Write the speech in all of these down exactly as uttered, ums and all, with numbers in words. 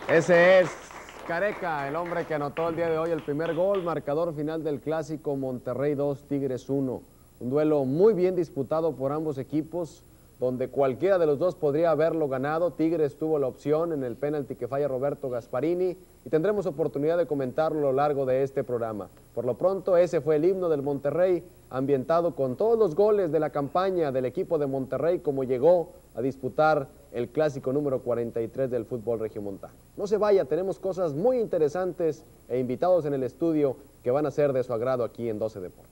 Ese es Careca, el hombre que anotó el día de hoy el primer gol, marcador final del clásico Monterrey dos, Tigres uno. Un duelo muy bien disputado por ambos equipos, donde cualquiera de los dos podría haberlo ganado. Tigres tuvo la opción en el penalti que falla Roberto Gasparini y tendremos oportunidad de comentarlo a lo largo de este programa. Por lo pronto, ese fue el himno del Monterrey, ambientado con todos los goles de la campaña del equipo de Monterrey, como llegó a disputar el clásico número cuarenta y tres del fútbol regiomontano. No se vaya, tenemos cosas muy interesantes e invitados en el estudio que van a ser de su agrado aquí en doce Deportes.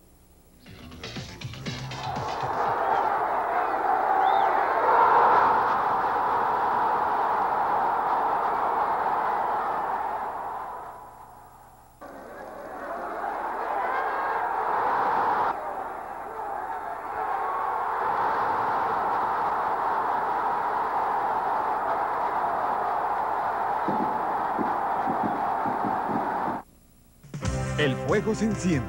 El fuego se enciende.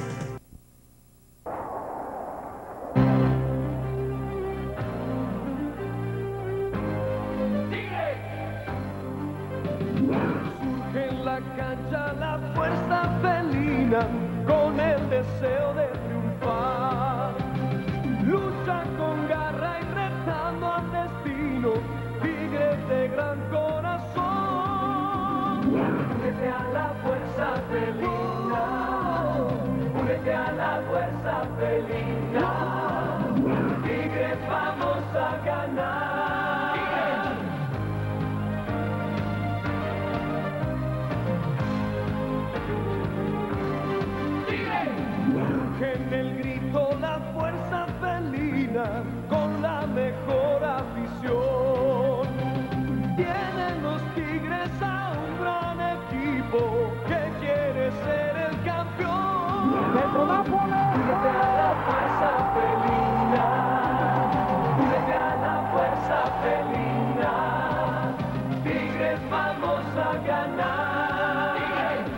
Surge en la cancha la fuerza felina con el deseo de triunfar. Lucha con garra y retando al destino, Tigres de gran corazón. Únete a la fuerza felina, únete a la fuerza felina. Tigres, vamos a ganar. Tigres. En el grito la fuerza felina con la mejor afición. Tienen los Tigres a un gran equipo que quiere ser el campeón. Únete a la fuerza felina, únete a la fuerza felina. Tigres, vamos a ganar. Tigres.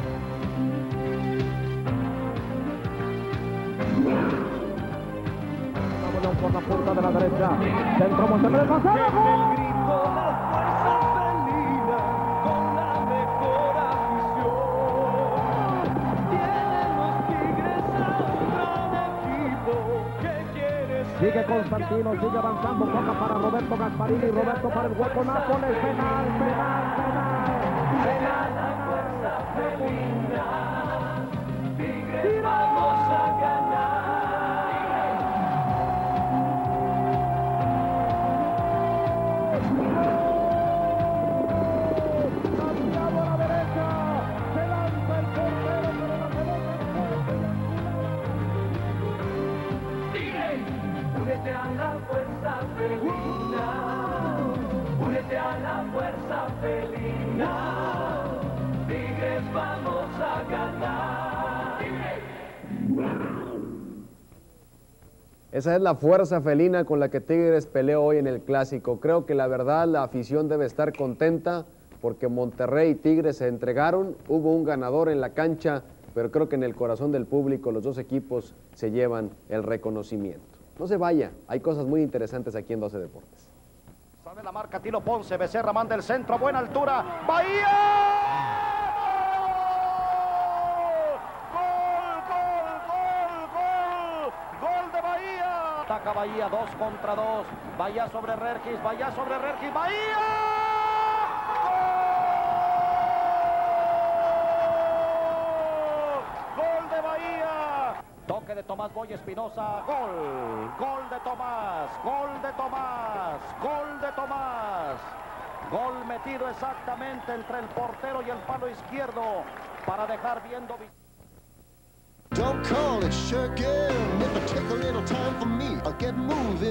Por la punta de la derecha, centro Monterrey, En el grito la fuerza felina con la mejor afición. Tienen los Tigres a un gran equipo que quiere ser. sigue Constantino, sigue avanzando, toca para Roberto Gasparini, Roberto para el hueco, Nápoles, penal, penal, penal, Penal, la fuerza felina. Tigres, vamos a ganar. Santiago a la derecha, se lanza el portero, pero la pelota Tigres, únete a la fuerza felina, únete a la fuerza felina. Tigres, vamos a ganar. Tigres. Esa es la fuerza felina con la que Tigres peleó hoy en el clásico. Creo que la verdad la afición debe estar contenta porque Monterrey y Tigres se entregaron, hubo un ganador en la cancha, pero creo que en el corazón del público los dos equipos se llevan el reconocimiento. No se vaya, hay cosas muy interesantes aquí en doce Deportes. Sale la marca Tilo Ponce, Becerra manda el centro a buena altura. ¡Bahía! Ataca Bahía, dos contra dos. Bahía sobre Regis, Bahía sobre Regis, Bahía. ¡Gol! ¡Gol de Bahía! Toque de Tomás Boy Espinosa, gol. Gol de Tomás, gol de Tomás, gol de Tomás. Gol metido exactamente entre el portero y el palo izquierdo para dejar viendo... Don't call it sure girl. If I take a little time for me, I'll get moving.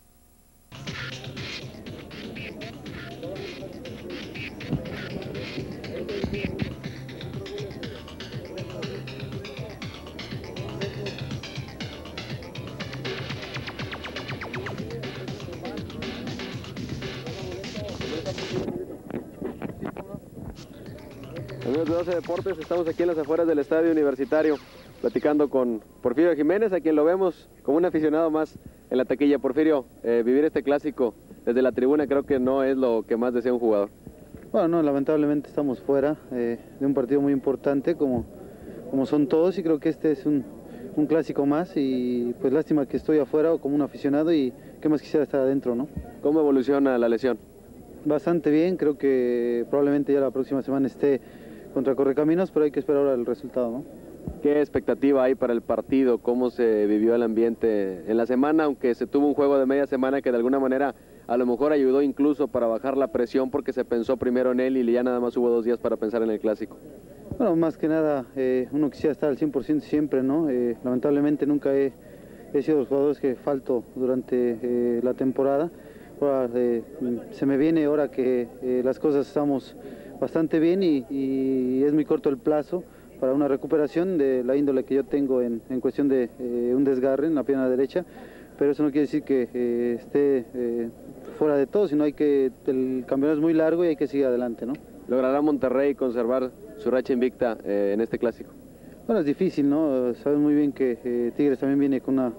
Amigos de doce Deportes, estamos aquí en las afueras del Estadio Universitario, platicando con Porfirio Jiménez, a quien lo vemos como un aficionado más en la taquilla. Porfirio, eh, vivir este clásico desde la tribuna creo que no es lo que más desea un jugador. Bueno, no, lamentablemente estamos fuera eh, de un partido muy importante como, como son todos, y creo que este es un, un clásico más, y pues lástima que estoy afuera como un aficionado, y qué más quisiera estar adentro, ¿no? ¿Cómo evoluciona la lesión? Bastante bien, creo que probablemente ya la próxima semana esté contra Correcaminos, pero hay que esperar ahora el resultado, ¿no? ¿Qué expectativa hay para el partido? ¿Cómo se vivió el ambiente en la semana? Aunque se tuvo un juego de media semana que de alguna manera a lo mejor ayudó incluso para bajar la presión, porque se pensó primero en él y ya nada más hubo dos días para pensar en el clásico. Bueno, más que nada, eh, uno quisiera estar al cien por ciento siempre, ¿no? Eh, lamentablemente nunca he, he sido los jugadores que falto durante eh, la temporada. Ahora, eh, se me viene ahora que eh, las cosas estamos bastante bien, y, y es muy corto el plazo para una recuperación de la índole que yo tengo en, en cuestión de eh, un desgarre en la pierna derecha, pero eso no quiere decir que eh, esté eh, fuera de todo, sino hay que, el campeonato es muy largo y hay que seguir adelante, ¿no? ¿Logrará Monterrey conservar su racha invicta eh, en este clásico? Bueno, es difícil, ¿no? Sabes muy bien que eh, Tigres también viene con una,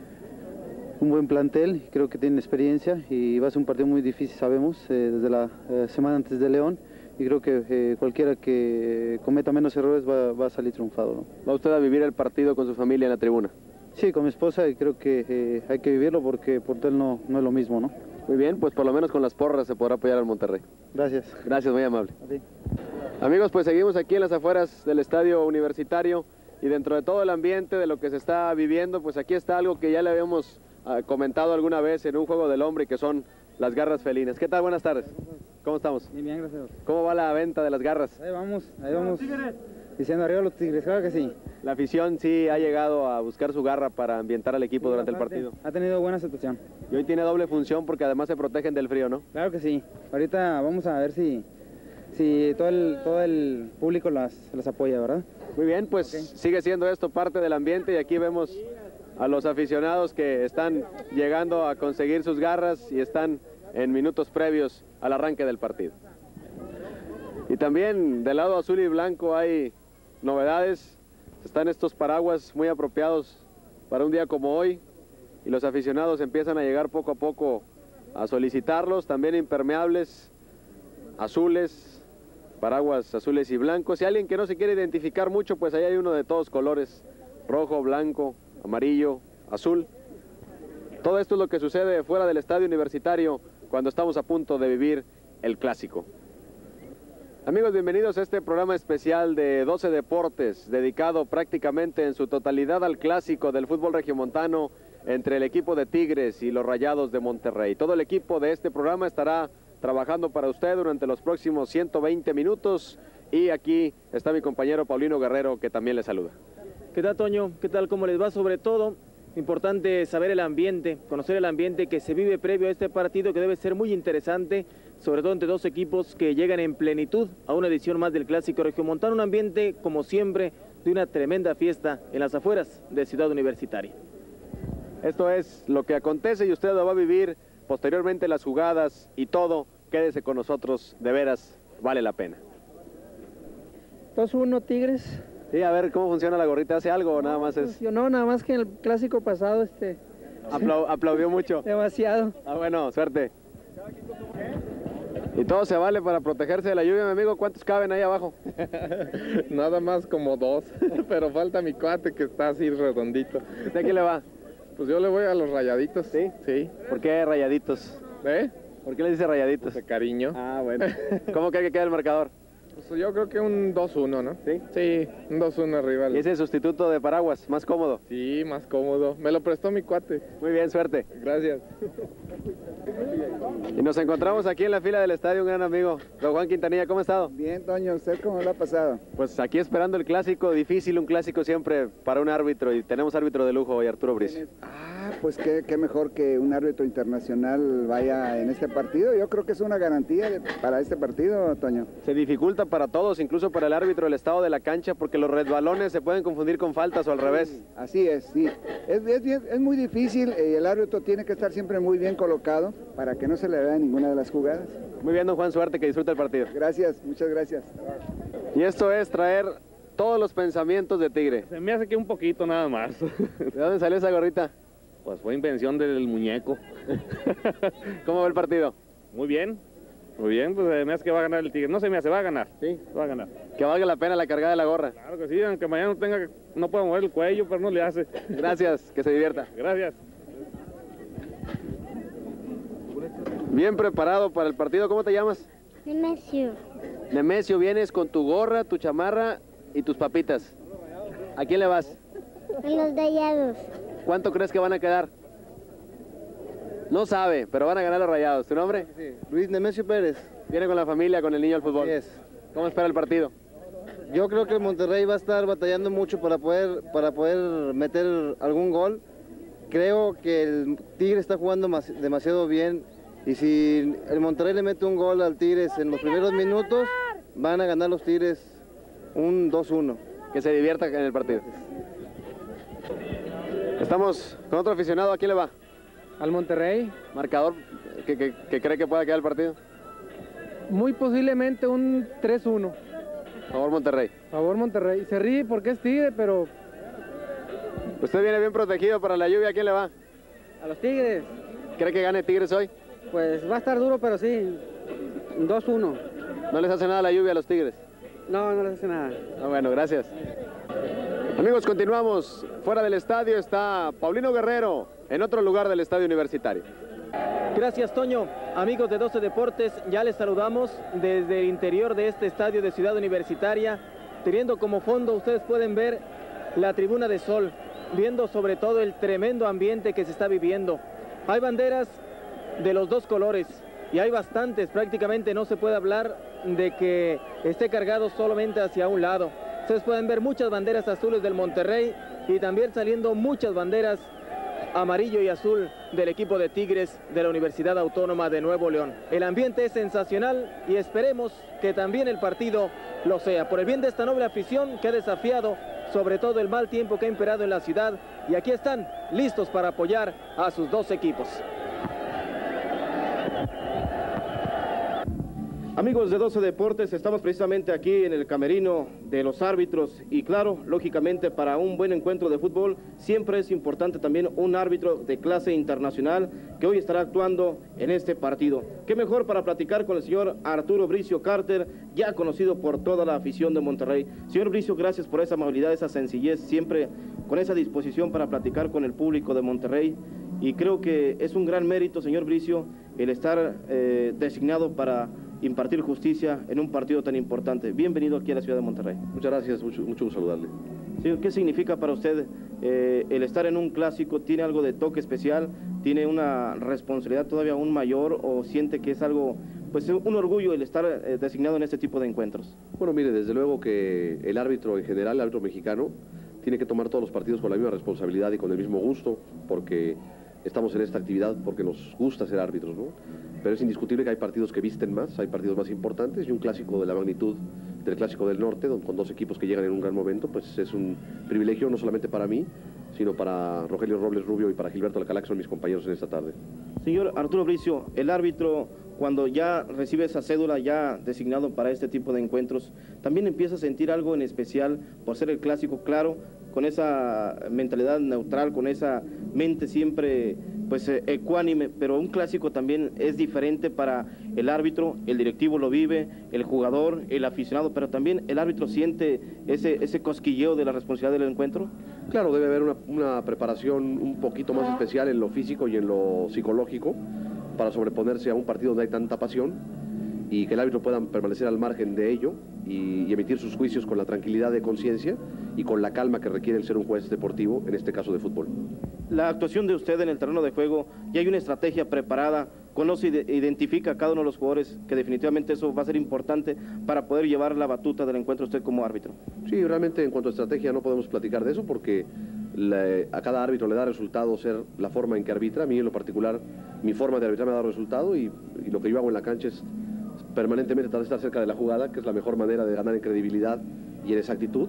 un buen plantel, creo que tiene experiencia, y va a ser un partido muy difícil, sabemos, eh, desde la eh, semana antes de León, y creo que eh, cualquiera que cometa menos errores va, va a salir triunfado, ¿no? ¿Va usted a vivir el partido con su familia en la tribuna? Sí, con mi esposa, y creo que eh, hay que vivirlo porque por él no, no es lo mismo, ¿no? Muy bien, pues por lo menos con las porras se podrá apoyar al Monterrey. Gracias. Gracias, muy amable. A ti. Amigos, pues seguimos aquí en las afueras del Estadio Universitario, y dentro de todo el ambiente de lo que se está viviendo, pues aquí está algo que ya le habíamos uh, comentado alguna vez en un juego del hombre, que son las garras felinas. ¿Qué tal? Buenas tardes. ¿Cómo estamos? Bien, bien, gracias. ¿Cómo va la venta de las garras? Ahí vamos, ahí vamos. Diciendo arriba los Tigres, claro que sí. La afición sí ha llegado a buscar su garra para ambientar al equipo sí, durante bastante. el partido. Ha tenido buena aceptación. Y hoy tiene doble función porque además se protegen del frío, ¿no? Claro que sí. Ahorita vamos a ver si, si todo, el, todo el público las, las apoya, ¿verdad? Muy bien, pues okay. Sigue siendo esto parte del ambiente, y aquí vemos a los aficionados que están llegando a conseguir sus garras y están en minutos previos al arranque del partido. Y también del lado azul y blanco hay novedades. Están estos paraguas muy apropiados para un día como hoy, y los aficionados empiezan a llegar poco a poco a solicitarlos. También impermeables, azules, paraguas azules y blancos. Si hay alguien que no se quiere identificar mucho, pues ahí hay uno de todos colores: rojo, blanco, amarillo, azul. Todo esto es lo que sucede fuera del Estadio Universitario cuando estamos a punto de vivir el clásico. Amigos, bienvenidos a este programa especial de doce Deportes, dedicado prácticamente en su totalidad al clásico del fútbol regiomontano entre el equipo de Tigres y los Rayados de Monterrey. Todo el equipo de este programa estará trabajando para usted durante los próximos ciento veinte minutos, y aquí está mi compañero Paulino Guerrero, que también le saluda. ¿Qué tal, Toño? ¿Qué tal? ¿Cómo les va? Sobre todo, importante saber el ambiente, conocer el ambiente que se vive previo a este partido, que debe ser muy interesante, sobre todo entre dos equipos que llegan en plenitud a una edición más del Clásico Regiomontano. Un ambiente, como siempre, de una tremenda fiesta en las afueras de Ciudad Universitaria. Esto es lo que acontece, y usted lo va a vivir posteriormente, las jugadas y todo. Quédese con nosotros, de veras, vale la pena. dos uno Tigres. Sí, a ver, ¿cómo funciona la gorrita? ¿Hace algo o nada más es...? Funcionó, nada más que en el clásico pasado, este... Aplau aplaudió mucho. Demasiado. Ah, bueno, suerte. Y todo se vale para protegerse de la lluvia, mi amigo. ¿Cuántos caben ahí abajo? Nada más como dos, pero falta mi cuate que está así redondito. ¿De quién le va? Pues yo le voy a los Rayaditos. ¿Sí? Sí. ¿Por qué Rayaditos? ¿Eh? ¿Por qué le dice Rayaditos? Pues de cariño. Ah, bueno. ¿Cómo cree que queda el marcador? Pues yo creo que un dos uno, ¿no? ¿Sí? Sí, un dos uno arriba. ¿Y ese sustituto de paraguas? ¿Más cómodo? Sí, más cómodo. Me lo prestó mi cuate. Muy bien, suerte. Gracias. Y nos encontramos aquí en la fila del estadio un gran amigo, don Juan Quintanilla. ¿Cómo ha estado? Bien, Toño. ¿Usted cómo lo ha pasado? Pues aquí esperando el clásico, difícil, un clásico siempre para un árbitro, y tenemos árbitro de lujo hoy, Arturo Bricio. Ah, pues qué, qué mejor que un árbitro internacional vaya en este partido. Yo creo que es una garantía de, para este partido, Toño. Se dificulta para todos, incluso para el árbitro, el estado de la cancha, porque los resbalones se pueden confundir con faltas o al revés. Así es, sí. Es, es, es muy difícil, eh, el árbitro tiene que estar siempre muy bien colocado para que no se le vea ninguna de las jugadas. Muy bien, don Juan, suerte, que disfrute el partido. Gracias, muchas gracias. Y esto es traer todos los pensamientos de Tigre. Se me hace que un poquito nada más. ¿De dónde salió esa gorrita? Pues fue invención del muñeco. ¿Cómo va el partido? Muy bien. Muy bien, pues se me hace que va a ganar el Tigre. No se me hace, va a ganar. Sí, va a ganar. Que valga la pena la cargada de la gorra. Claro que sí, aunque mañana no tenga, no pueda mover el cuello, pero no le hace. Gracias, que se divierta. Gracias. Bien preparado para el partido. ¿Cómo te llamas? Nemesio. Nemesio, vienes con tu gorra, tu chamarra y tus papitas. ¿A quién le vas? A los Rayados. ¿Cuánto crees que van a quedar? No sabe, pero van a ganar los Rayados. ¿Tu nombre? Sí, Luis Nemesio Pérez. Viene con la familia, con el niño al fútbol. Así es. ¿Cómo espera el partido? Yo creo que el Monterrey va a estar batallando mucho para poder, para poder meter algún gol. Creo que el Tigre está jugando más, demasiado bien y si el Monterrey le mete un gol al Tigres en los primeros minutos, van a ganar los Tigres un dos uno. Que se divierta en el partido. Estamos con otro aficionado. ¿A quién le va? Al Monterrey. ¿Marcador que, que, que cree que pueda quedar el partido? Muy posiblemente un tres uno. Favor Monterrey. Favor Monterrey. Se ríe porque es Tigre, pero... Usted viene bien protegido para la lluvia. ¿A quién le va? A los Tigres. ¿Cree que gane Tigres hoy? Pues va a estar duro, pero sí. dos uno. ¿No les hace nada la lluvia a los Tigres? No, no les hace nada. Ah, bueno, gracias. Amigos, continuamos. Fuera del estadio está Paulino Guerrero, en otro lugar del estadio universitario. Gracias, Toño. Amigos de doce Deportes, ya les saludamos desde el interior de este estadio de Ciudad Universitaria, teniendo como fondo, ustedes pueden ver la tribuna de sol, viendo sobre todo el tremendo ambiente que se está viviendo. Hay banderas de los dos colores y hay bastantes, prácticamente no se puede hablar de que esté cargado solamente hacia un lado. Ustedes pueden ver muchas banderas azules del Monterrey y también saliendo muchas banderas amarillo y azul del equipo de Tigres de la Universidad Autónoma de Nuevo León. El ambiente es sensacional y esperemos que también el partido lo sea. Por el bien de esta noble afición que ha desafiado sobre todo el mal tiempo que ha imperado en la ciudad, y aquí están listos para apoyar a sus dos equipos. Amigos de doce Deportes, estamos precisamente aquí en el camerino de los árbitros y claro, lógicamente para un buen encuentro de fútbol siempre es importante también un árbitro de clase internacional que hoy estará actuando en este partido. Qué mejor para platicar con el señor Arturo Bricio Carter, ya conocido por toda la afición de Monterrey. Señor Bricio, gracias por esa amabilidad, esa sencillez, siempre con esa disposición para platicar con el público de Monterrey. Y creo que es un gran mérito, señor Bricio, el estar eh, designado para impartir justicia en un partido tan importante. Bienvenido aquí a la ciudad de Monterrey. Muchas gracias, mucho, mucho gusto saludarle. Señor, ¿qué significa para usted eh, el estar en un clásico? ¿Tiene algo de toque especial? ¿Tiene una responsabilidad todavía aún mayor o siente que es algo, pues un orgullo el estar eh, designado en este tipo de encuentros? Bueno, mire, desde luego que el árbitro en general, el árbitro mexicano, tiene que tomar todos los partidos con la misma responsabilidad y con el mismo gusto, porque estamos en esta actividad porque nos gusta ser árbitros, ¿no? Pero es indiscutible que hay partidos que visten más, hay partidos más importantes, y un clásico de la magnitud del Clásico del Norte, con dos equipos que llegan en un gran momento, pues es un privilegio no solamente para mí, sino para Rogelio Robles Rubio y para Gilberto Alcalá, que son mis compañeros en esta tarde. Señor Arturo Bricio, el árbitro, cuando ya recibe esa cédula ya designado para este tipo de encuentros, también empieza a sentir algo en especial por ser el clásico, claro, con esa mentalidad neutral, con esa mente siempre pues ecuánime, pero un clásico también es diferente para el árbitro, el directivo lo vive, el jugador, el aficionado, pero también el árbitro siente ese, ese cosquilleo de la responsabilidad del encuentro. Claro, debe haber una, una preparación un poquito más especial en lo físico y en lo psicológico para sobreponerse a un partido donde hay tanta pasión y que el árbitro pueda permanecer al margen de ello y, y emitir sus juicios con la tranquilidad de conciencia y con la calma que requiere el ser un juez deportivo, en este caso de fútbol. La actuación de usted en el terreno de juego, ya hay una estrategia preparada, conoce e identifica a cada uno de los jugadores, que definitivamente eso va a ser importante para poder llevar la batuta del encuentro usted como árbitro. Sí, realmente en cuanto a estrategia no podemos platicar de eso porque la, a cada árbitro le da resultado ser la forma en que arbitra. A mí en lo particular, mi forma de arbitrar me ha dado resultado y, y lo que yo hago en la cancha es permanentemente tratar de estar cerca de la jugada, que es la mejor manera de ganar en credibilidad y en exactitud.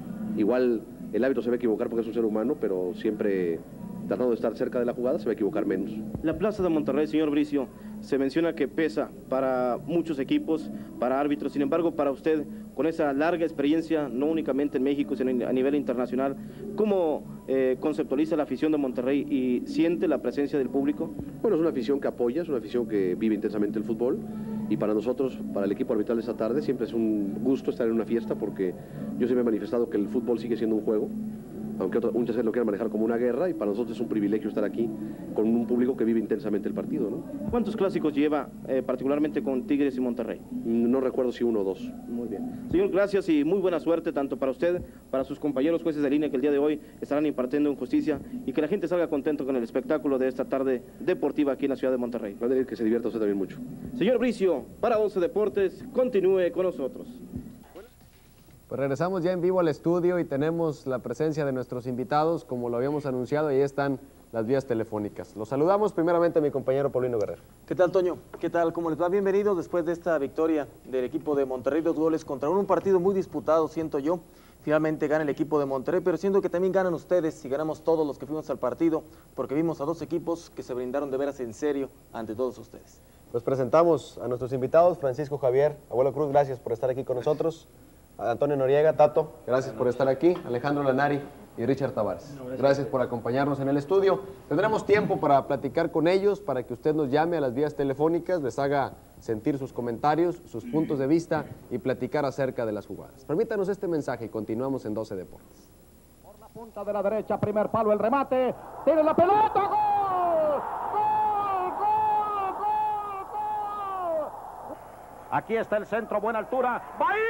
Igual el árbitro se va a equivocar porque es un ser humano, pero siempre tratando de estar cerca de la jugada se va a equivocar menos. La Plaza de Monterrey, señor Bricio, se menciona que pesa para muchos equipos, para árbitros, sin embargo para usted, con esa larga experiencia, no únicamente en México, sino a nivel internacional, ¿cómo eh, conceptualiza la afición de Monterrey y siente la presencia del público? Bueno, es una afición que apoya, es una afición que vive intensamente el fútbol Y para nosotros, para el equipo arbitral de esta tarde, siempre es un gusto estar en una fiesta porque yo siempre he manifestado que el fútbol sigue siendo un juego, aunque otros, muchas veces lo quieran manejar como una guerra, y para nosotros es un privilegio estar aquí con un público que vive intensamente el partido, ¿no? ¿Cuántos clásicos lleva, eh, particularmente con Tigres y Monterrey? No recuerdo si uno o dos. Muy bien. Señor, gracias y muy buena suerte tanto para usted, para sus compañeros jueces de línea que el día de hoy estarán impartiendo en justicia, y que la gente salga contento con el espectáculo de esta tarde deportiva aquí en la ciudad de Monterrey. Va a tener que se divierta usted también mucho. Señor Bricio, para once Deportes, continúe con nosotros. Pues regresamos ya en vivo al estudio y tenemos la presencia de nuestros invitados, como lo habíamos anunciado, y ahí están las vías telefónicas. Los saludamos primeramente a mi compañero Paulino Guerrero. ¿Qué tal, Toño? ¿Qué tal? ¿Cómo les va? Bienvenidos después de esta victoria del equipo de Monterrey, dos goles contra uno, un partido muy disputado, siento yo. Finalmente gana el equipo de Monterrey, pero siento que también ganan ustedes y ganamos todos los que fuimos al partido, porque vimos a dos equipos que se brindaron de veras en serio ante todos ustedes. Pues presentamos a nuestros invitados, Francisco Javier, Abuelo Cruz, gracias por estar aquí con nosotros. Antonio Noriega, Tato, gracias por estar aquí. Alejandro Lanari y Richard Tavares, gracias por acompañarnos en el estudio. Tendremos tiempo para platicar con ellos, para que usted nos llame a las vías telefónicas, les haga sentir sus comentarios, sus puntos de vista y platicar acerca de las jugadas. Permítanos este mensaje y continuamos en doce Deportes. Por la punta de la derecha, primer palo, el remate, tiene la pelota, ¡gol! ¡Gol, gol, gol, gol! Aquí está el centro, buena altura. ¡Bahía!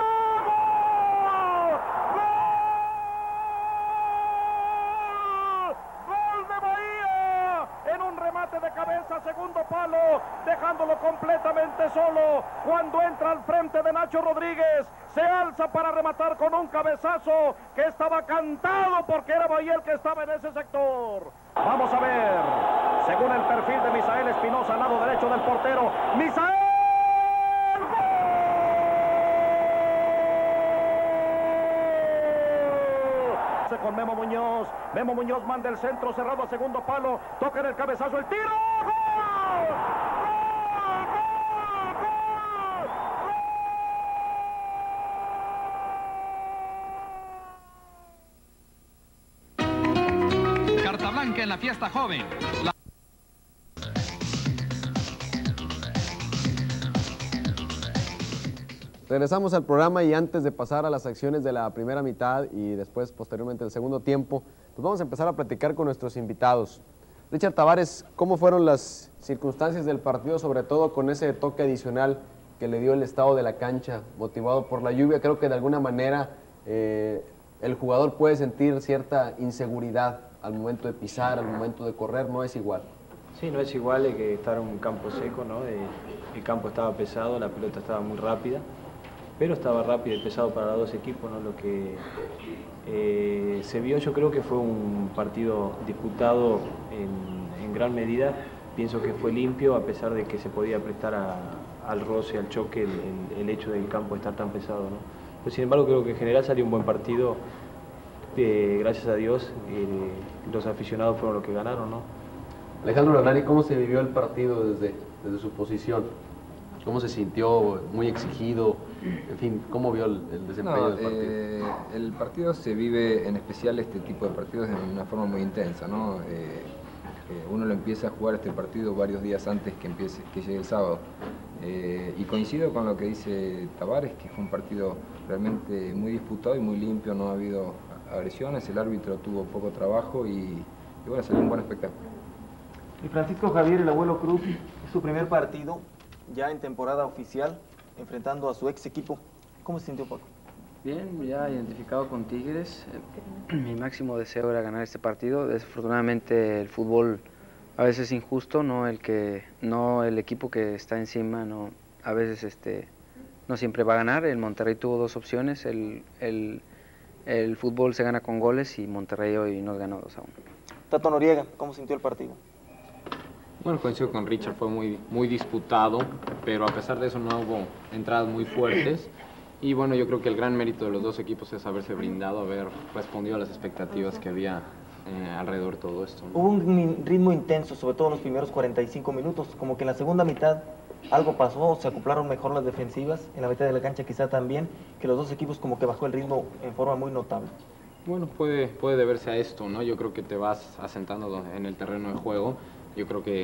De cabeza, segundo palo, dejándolo completamente solo. Cuando entra al frente de Nacho Rodríguez, se alza para rematar con un cabezazo que estaba cantado porque era Bahía el que estaba en ese sector. Vamos a ver, según el perfil de Misael Espinosa, al lado derecho del portero, Misael. Con Memo Muñoz, Memo Muñoz manda el centro cerrado a segundo palo, toca en el cabezazo, el tiro, ¡gol! Carta blanca en la fiesta joven. La... Regresamos al programa y antes de pasar a las acciones de la primera mitad y después posteriormente el segundo tiempo, pues vamos a empezar a platicar con nuestros invitados. Richard Tavares, ¿cómo fueron las circunstancias del partido, sobre todo con ese toque adicional que le dio el estado de la cancha, motivado por la lluvia? Creo que de alguna manera eh, el jugador puede sentir cierta inseguridad al momento de pisar, al momento de correr, no es igual. Sí, no es igual que estar en un campo seco, ¿no? Eh, el campo estaba pesado, la pelota estaba muy rápida, pero estaba rápido y pesado para los dos equipos, ¿no? Lo que eh, se vio, yo creo que fue un partido disputado en, en gran medida. Pienso que fue limpio, a pesar de que se podía prestar a, al roce, al choque, el, el, el hecho del campo estar tan pesado, ¿no? Pero sin embargo, creo que en general salió un buen partido. Eh, gracias a Dios, eh, los aficionados fueron los que ganaron, ¿no? Alejandro Lanari, ¿cómo se vivió el partido desde, desde su posición? ¿Cómo se sintió? ¿Muy exigido? En fin, ¿cómo vio el, el desempeño no, del partido? Eh, el partido se vive, en especial este tipo de partidos, de una forma muy intensa, ¿no? Eh, eh, uno lo empieza a jugar este partido varios días antes que empiece, que llegue el sábado. Eh, y coincido con lo que dice Tavares, que fue un partido realmente muy disputado y muy limpio, no ha habido agresiones, el árbitro tuvo poco trabajo y, y bueno, salió un buen espectáculo. Y Francisco Javier, el Abuelo Cruz, es su primer partido ya en temporada oficial, enfrentando a su ex equipo. ¿Cómo se sintió, Paco? Bien, ya identificado con Tigres. Mi máximo deseo era ganar este partido. Desafortunadamente el fútbol a veces es injusto, no el que, no el equipo que está encima, no, a veces este, no siempre va a ganar. El Monterrey tuvo dos opciones, el, el, el fútbol se gana con goles y Monterrey hoy nos ganó dos a uno. Tato Noriega, ¿cómo sintió el partido? Bueno, coincido con Richard, fue muy, muy disputado, pero a pesar de eso no hubo entradas muy fuertes. Y bueno, yo creo que el gran mérito de los dos equipos es haberse brindado, haber respondido a las expectativas que había eh, alrededor de todo esto, ¿no? Hubo un ritmo intenso, sobre todo en los primeros cuarenta y cinco minutos, como que en la segunda mitad algo pasó, se acoplaron mejor las defensivas, en la mitad de la cancha quizá también, que los dos equipos como que bajó el ritmo en forma muy notable. Bueno, puede, puede deberse a esto, ¿no? Yo creo que te vas asentando en el terreno de juego. Yo creo que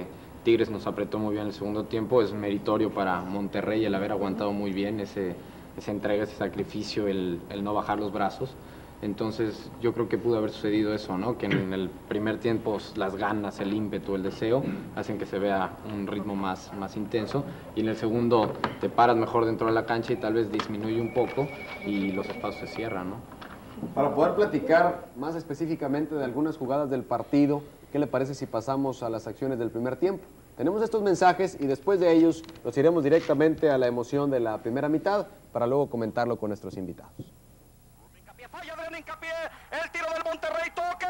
Tigres nos apretó muy bien el segundo tiempo, es meritorio para Monterrey el haber aguantado muy bien ese, esa entrega, ese sacrificio, el, el no bajar los brazos. Entonces yo creo que pudo haber sucedido eso, ¿no? Que en el primer tiempo las ganas, el ímpetu, el deseo hacen que se vea un ritmo más, más intenso, y en el segundo te paras mejor dentro de la cancha y tal vez disminuye un poco y los espacios se cierran, ¿no? Para poder platicar más específicamente de algunas jugadas del partido, ¿qué le parece si pasamos a las acciones del primer tiempo? Tenemos estos mensajes y después de ellos nos iremos directamente a la emoción de la primera mitad para luego comentarlo con nuestros invitados. Falla Adrián Hincapié, el tiro del Monterrey, toque.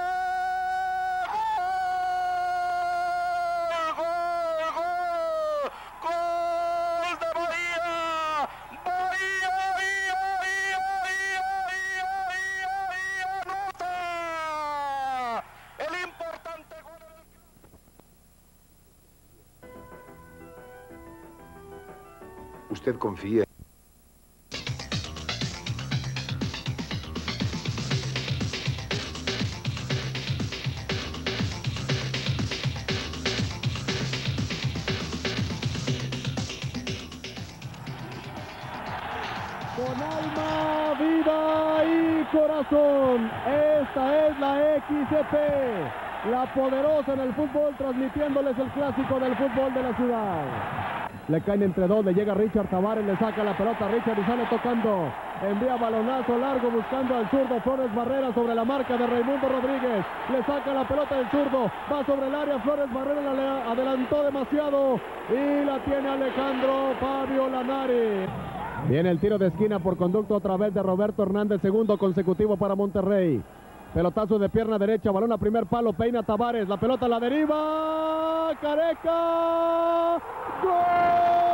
¡Gol! ¡Gol! ¡Gol! ¡Gol de Bahía! ¡Bahía! ¡Bahía! ¡Bahía! ¡Bahía! ¡Bahía! ¡Anota! El importante gol del... Usted confía. Con alma, vida y corazón, esta es la X C P, la poderosa en el fútbol, transmitiéndoles el clásico del fútbol de la ciudad. Le caen entre dos, le llega Richard Tavares, le saca la pelota a Richard y sale tocando. Envía balonazo largo buscando al zurdo Flores Barrera sobre la marca de Raimundo Rodríguez. Le saca la pelota del zurdo, va sobre el área, Flores Barrera la adelantó demasiado y la tiene Alejandro Fabio Lanari. Viene el tiro de esquina por conducto otra vez de Roberto Hernández, segundo consecutivo para Monterrey. Pelotazo de pierna derecha, balón a primer palo, peina Tavares, la pelota la deriva, Careca, ¡gol!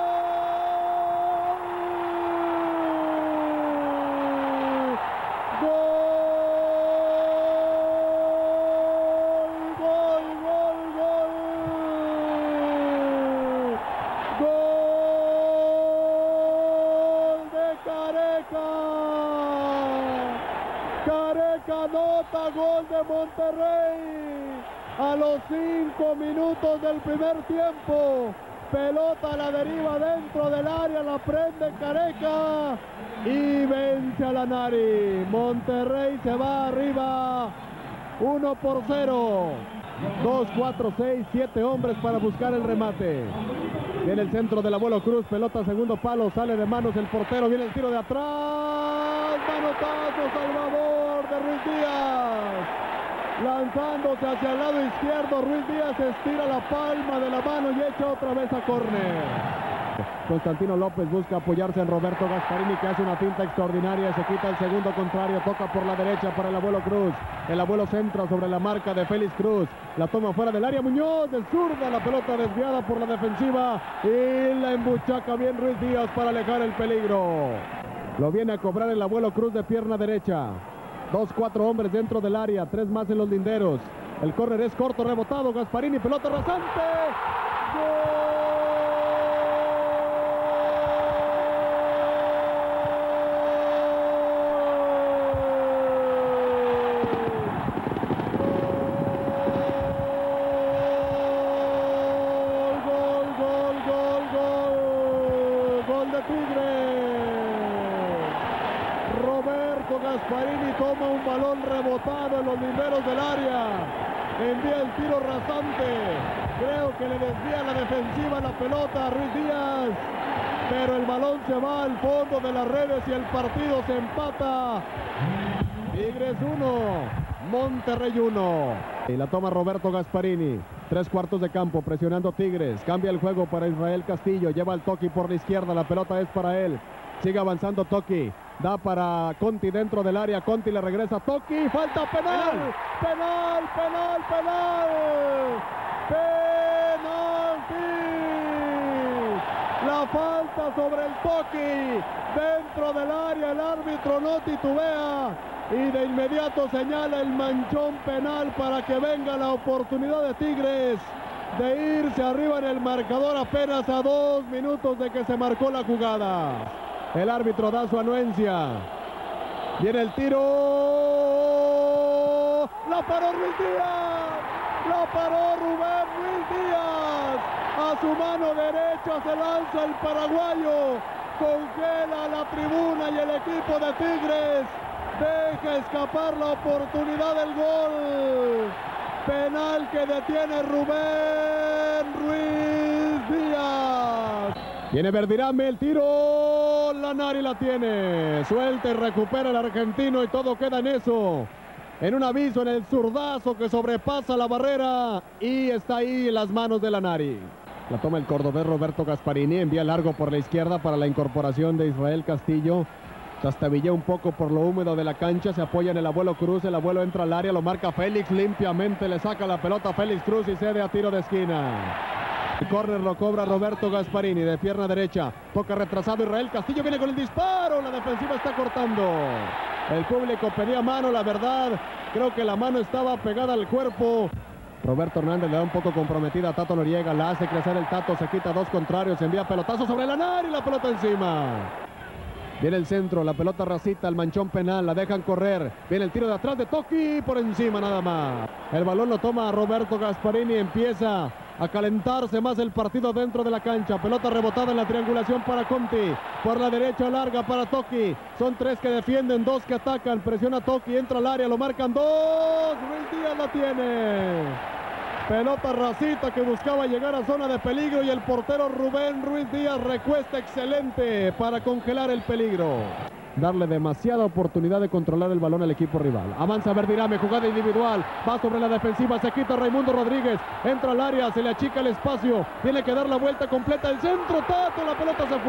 Anota gol de Monterrey a los cinco minutos del primer tiempo. Pelota a la deriva dentro del área, la prende Careca y vence a Lanari. Monterrey se va arriba uno por cero. dos, cuatro, seis, siete hombres para buscar el remate. Viene el centro del Abuelo Cruz, pelota segundo palo, sale de manos el portero, viene el tiro de atrás, manotazo Salvador de Ruiz Díaz. Lanzándose hacia el lado izquierdo, Ruiz Díaz estira la palma de la mano y echa otra vez a córner. Constantino López busca apoyarse en Roberto Gasparini, que hace una finta extraordinaria, se quita el segundo contrario, toca por la derecha para el Abuelo Cruz. El Abuelo centra sobre la marca de Félix Cruz, la toma fuera del área, Muñoz del zurda, la pelota desviada por la defensiva y la embuchaca bien Ruiz Díaz para alejar el peligro. Lo viene a cobrar el Abuelo Cruz de pierna derecha. Dos, cuatro hombres dentro del área, tres más en los linderos. El córner es corto, rebotado, Gasparini, pelota rasante. ¡Gol! Gasparini toma un balón rebotado en los linderos del área, envía el tiro rasante, creo que le desvía la defensiva la pelota a Ruiz Díaz, pero el balón se va al fondo de las redes y el partido se empata. Tigres uno, Monterrey uno. Y la toma Roberto Gasparini, tres cuartos de campo, presionando Tigres, cambia el juego para Israel Castillo, lleva el Toki por la izquierda, la pelota es para él, sigue avanzando Toki. Da para Conti dentro del área, Conti le regresa a Toki, falta penal, penal, penal, penal, penalti. La falta sobre el Toki, dentro del área, el árbitro no titubea y de inmediato señala el manchón penal para que venga la oportunidad de Tigres de irse arriba en el marcador apenas a dos minutos de que se marcó la jugada. El árbitro da su anuencia. Viene el tiro. La paró Ruiz Díaz. La paró Rubén Ruiz Díaz. a su mano derecha se lanza el paraguayo, congela la tribuna y el equipo de Tigres deja escapar la oportunidad del gol. Penal que detiene Rubén Ruiz Díaz. Viene Verdirame, el tiro, Lanari la tiene, suelta y recupera el argentino y todo queda en eso. En un aviso, en el zurdazo que sobrepasa la barrera y está ahí en las manos de Lanari. La toma el cordobés Roberto Gasparini, envía largo por la izquierda para la incorporación de Israel Castillo. Trastabilla un poco por lo húmedo de la cancha, se apoya en el abuelo Cruz, el abuelo entra al área, lo marca Félix limpiamente, le saca la pelota a Félix Cruz y cede a tiro de esquina. El córner lo cobra Roberto Gasparini de pierna derecha, toca retrasado Israel Castillo, viene con el disparo, la defensiva está cortando. El público pedía mano, la verdad, creo que la mano estaba pegada al cuerpo. Roberto Hernández le da un poco comprometida a Tato Noriega, la hace crecer el Tato, se quita dos contrarios, envía pelotazo sobre Lanari y la pelota encima. Viene el centro, la pelota racita, el manchón penal, la dejan correr. Viene el tiro de atrás de Toki, por encima nada más. El balón lo toma Roberto Gasparini, empieza a calentarse más el partido dentro de la cancha. Pelota rebotada en la triangulación para Conti. Por la derecha larga para Toki. Son tres que defienden, dos que atacan. Presiona Toki, entra al área, lo marcan dos. Ruiz Díaz la tiene. Pelota racita que buscaba llegar a zona de peligro y el portero Rubén Ruiz Díaz recuesta excelente para congelar el peligro. Darle demasiada oportunidad de controlar el balón al equipo rival. Avanza Verdirame, jugada individual, va sobre la defensiva, se quita Raimundo Rodríguez, entra al área, se le achica el espacio, tiene que dar la vuelta completa, el centro, Tato, la pelota se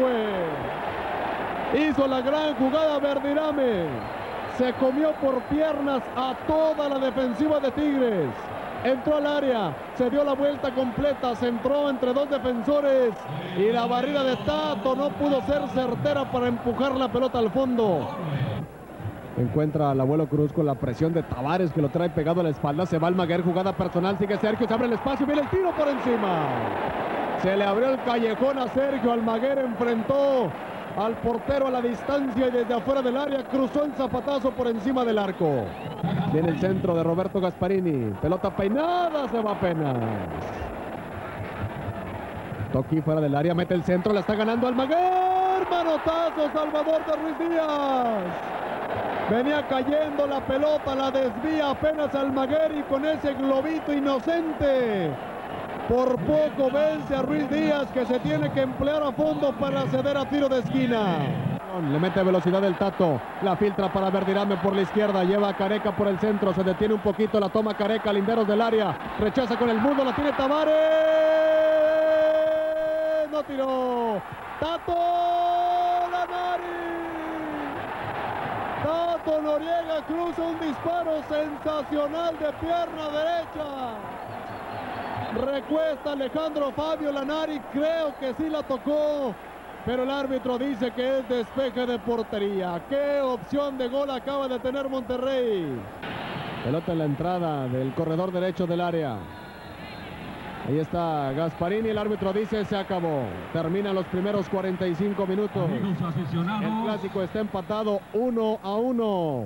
fue. Hizo la gran jugada Verdirame, se comió por piernas a toda la defensiva de Tigres. Entró al área, se dio la vuelta completa, se entró entre dos defensores y la barrida de Tato no pudo ser certera para empujar la pelota al fondo. Encuentra al abuelo Cruz con la presión de Tavares que lo trae pegado a la espalda, se va Almaguer, jugada personal, sigue Sergio, se abre el espacio, viene el tiro por encima. Se le abrió el callejón a Sergio, Almaguer enfrentó al portero a la distancia y desde afuera del área cruzó el zapatazo por encima del arco. Viene el centro de Roberto Gasparini, pelota peinada, se va apenas. Toki fuera del área, mete el centro, la está ganando Almaguer, manotazo Salvador de Ruiz Díaz. Venía cayendo la pelota, la desvía apenas Almaguer y con ese globito inocente por poco vence a Ruiz Díaz, que se tiene que emplear a fondo para ceder a tiro de esquina. Le mete velocidad el Tato, la filtra para Verdirame por la izquierda, lleva a Careca por el centro, se detiene un poquito, la toma Careca, linderos del área, rechaza con el mundo, la tiene Tavares, no tiró, Tato Lanari, Tato Noriega cruza un disparo sensacional de pierna derecha. Recuesta Alejandro Fabio Lanari, creo que sí la tocó, pero el árbitro dice que es despeje de portería. ¿Qué opción de gol acaba de tener Monterrey? Pelota en la entrada del corredor derecho del área. Ahí está Gasparini, el árbitro dice se acabó. Terminan los primeros cuarenta y cinco minutos. El clásico está empatado uno a uno.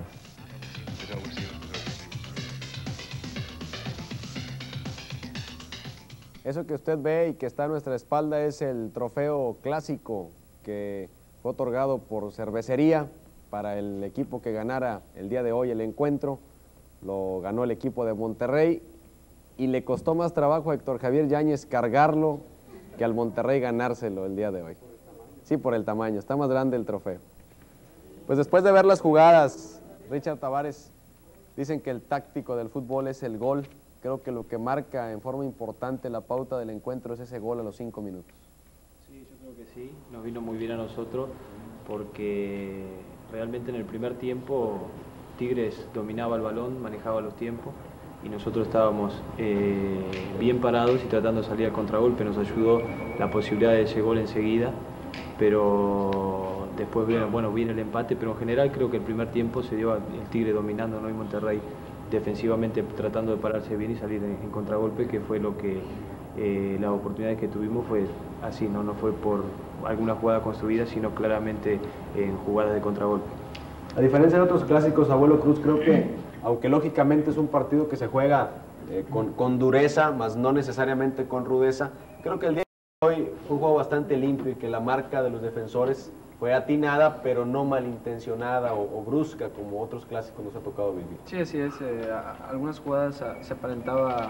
Eso que usted ve y que está a nuestra espalda es el trofeo clásico que fue otorgado por Cervecería para el equipo que ganara el día de hoy el encuentro. Lo ganó el equipo de Monterrey y le costó más trabajo a Héctor Javier Yáñez cargarlo que al Monterrey ganárselo el día de hoy. Sí, por el tamaño, está más grande el trofeo. Pues después de ver las jugadas, Richard Tavares, dicen que el táctico del fútbol es el gol. Creo que lo que marca en forma importante la pauta del encuentro es ese gol a los cinco minutos. Sí, yo creo que sí, nos vino muy bien a nosotros porque realmente en el primer tiempo Tigres dominaba el balón, manejaba los tiempos y nosotros estábamos eh, bien parados y tratando de salir al contragolpe. Nos ayudó la posibilidad de ese gol enseguida, pero después viene, bueno, viene el empate, pero en general creo que el primer tiempo se dio el Tigre dominando, ¿no? Y Monterrey defensivamente tratando de pararse bien y salir en, en contragolpe, que fue lo que eh, las oportunidades que tuvimos fue así, ¿no? No fue por alguna jugada construida, sino claramente en jugadas de contragolpe. A diferencia de otros clásicos, abuelo Cruz, creo que, aunque lógicamente es un partido que se juega eh, con, con dureza, más no necesariamente con rudeza, creo que el día Hoy fue un juego bastante limpio y que la marca de los defensores fue atinada, pero no malintencionada o, o brusca, como otros clásicos nos ha tocado vivir. Sí, así es. Eh, a, algunas jugadas a, se aparentaba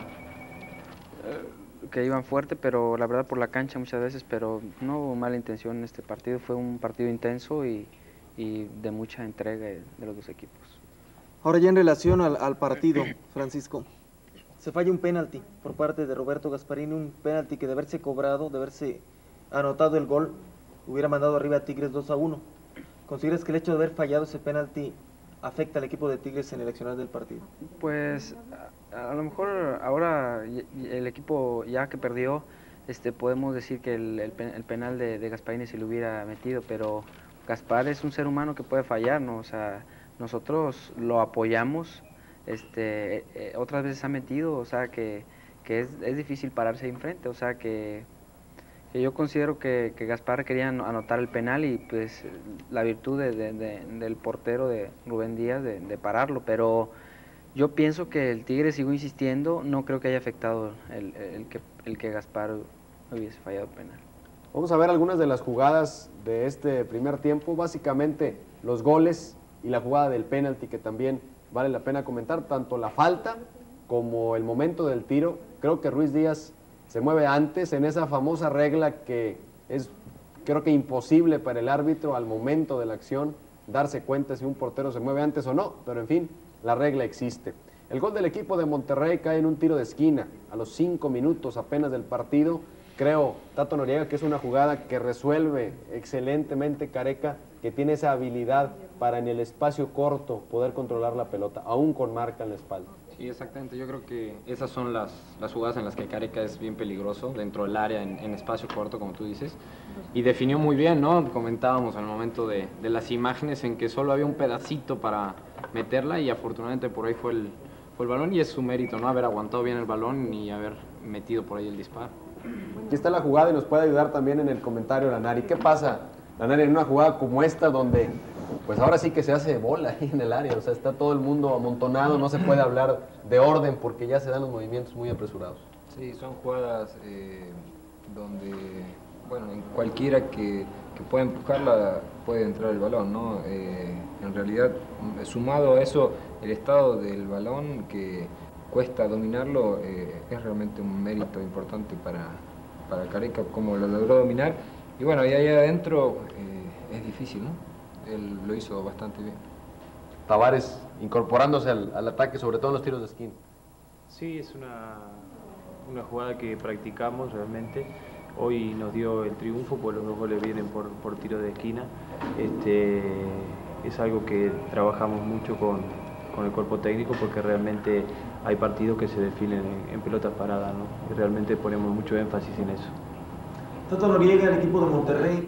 eh, que iban fuerte, pero la verdad por la cancha muchas veces, pero no hubo mala intención en este partido. Fue un partido intenso y, y de mucha entrega de los dos equipos. Ahora ya en relación al, al partido, Francisco, se falla un penalti por parte de Roberto Gasparini, un penalti que de haberse cobrado, de haberse anotado el gol, hubiera mandado arriba a Tigres dos a uno. ¿Consideras que el hecho de haber fallado ese penalti afecta al equipo de Tigres en el accionar del partido? Pues a, a lo mejor ahora el equipo ya que perdió, este, podemos decir que el, el, el penal de, de Gasparini se le hubiera metido, pero Gaspar es un ser humano que puede fallar, ¿no? O sea, nosotros lo apoyamos, este, eh, otras veces ha metido, o sea, que, que es, es difícil pararse ahí enfrente, o sea, que, que yo considero que, que Gaspar quería anotar el penal y pues la virtud de, de, de, del portero de Rubén Díaz de, de pararlo, pero yo pienso que el Tigre siguió insistiendo, no creo que haya afectado el, el, que, el que Gaspar hubiese fallado el penal. Vamos a ver algunas de las jugadas de este primer tiempo, básicamente los goles y la jugada del penalti, que también vale la pena comentar, tanto la falta como el momento del tiro. Creo que Ruiz Díaz se mueve antes en esa famosa regla que es, creo que imposible para el árbitro al momento de la acción darse cuenta si un portero se mueve antes o no, pero en fin, la regla existe. El gol del equipo de Monterrey cae en un tiro de esquina a los cinco minutos apenas del partido. Creo, Tato Noriega, que es una jugada que resuelve excelentemente Careca, que tiene esa habilidad para en el espacio corto poder controlar la pelota, aún con marca en la espalda. Sí, exactamente. Yo creo que esas son las, las jugadas en las que Careca es bien peligroso, dentro del área, en, en espacio corto, como tú dices. Y definió muy bien, ¿no? Comentábamos al momento de, de las imágenes en que solo había un pedacito para meterla y afortunadamente por ahí fue el, fue el balón y es su mérito, ¿no? Haber aguantado bien el balón y haber metido por ahí el disparo. Aquí está la jugada y nos puede ayudar también en el comentario Lanari. ¿Qué pasa, Lanari, en una jugada como esta donde pues ahora sí que se hace bola ahí en el área? O sea, está todo el mundo amontonado, no se puede hablar de orden porque ya se dan los movimientos muy apresurados. Sí, son jugadas eh, donde, bueno, en cualquiera que, que pueda empujarla puede entrar el balón, ¿no? Eh, en realidad, sumado a eso, el estado del balón que cuesta dominarlo, eh, es realmente un mérito importante para, para Careca, como lo logró dominar. Y bueno, y ahí adentro eh, es difícil, ¿no? Él lo hizo bastante bien. Tavares incorporándose al, al ataque, sobre todo en los tiros de esquina. Sí, es una, una jugada que practicamos realmente. Hoy nos dio el triunfo, pues los dos goles vienen por, por tiro de esquina. Este, es algo que trabajamos mucho con, con el cuerpo técnico porque realmente hay partidos que se definen en, en pelotas paradas, ¿no? Y realmente ponemos mucho énfasis en eso. Tato Noriega, el equipo de Monterrey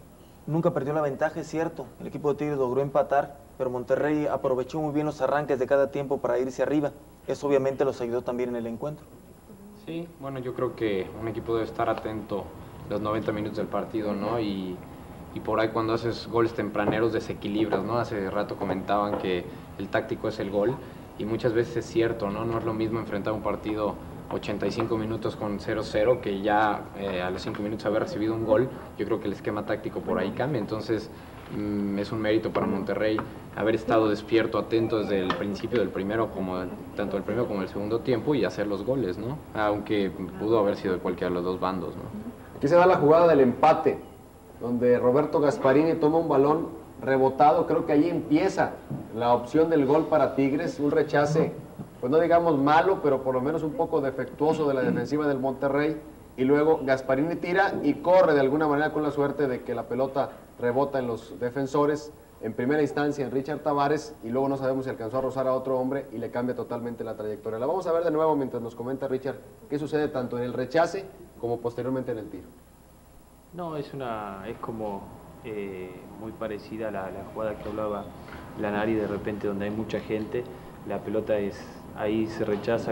nunca perdió la ventaja, es cierto. El equipo de Tigres logró empatar, pero Monterrey aprovechó muy bien los arranques de cada tiempo para irse arriba. Eso obviamente los ayudó también en el encuentro. Sí, bueno, yo creo que un equipo debe estar atento los noventa minutos del partido, ¿no? Y, y por ahí cuando haces goles tempraneros desequilibras, ¿no? Hace rato comentaban que el táctico es el gol y muchas veces es cierto, ¿no? No es lo mismo enfrentar un partido ochenta y cinco minutos con cero cero que ya eh, a los cinco minutos haber recibido un gol. Yo creo que el esquema táctico por ahí cambia, entonces mmm, es un mérito para Monterrey haber estado despierto, atento desde el principio del primero, como el, tanto el primero como el segundo tiempo y hacer los goles, ¿no? Aunque pudo haber sido de cualquiera de los dos bandos, ¿no? Aquí se da la jugada del empate, donde Roberto Gasparini toma un balón rebotado, creo que ahí empieza la opción del gol para Tigres, un rechace, pues no digamos malo, pero por lo menos un poco defectuoso de la defensiva del Monterrey, y luego Gasparini tira y corre de alguna manera con la suerte de que la pelota rebota en los defensores, en primera instancia en Richard Tavares, y luego no sabemos si alcanzó a rozar a otro hombre y le cambia totalmente la trayectoria. La vamos a ver de nuevo mientras nos comenta Richard qué sucede tanto en el rechace como posteriormente en el tiro. No, es una es como eh, muy parecida a la, la jugada que hablaba Lanari, de repente donde hay mucha gente, la pelota es ahí se rechaza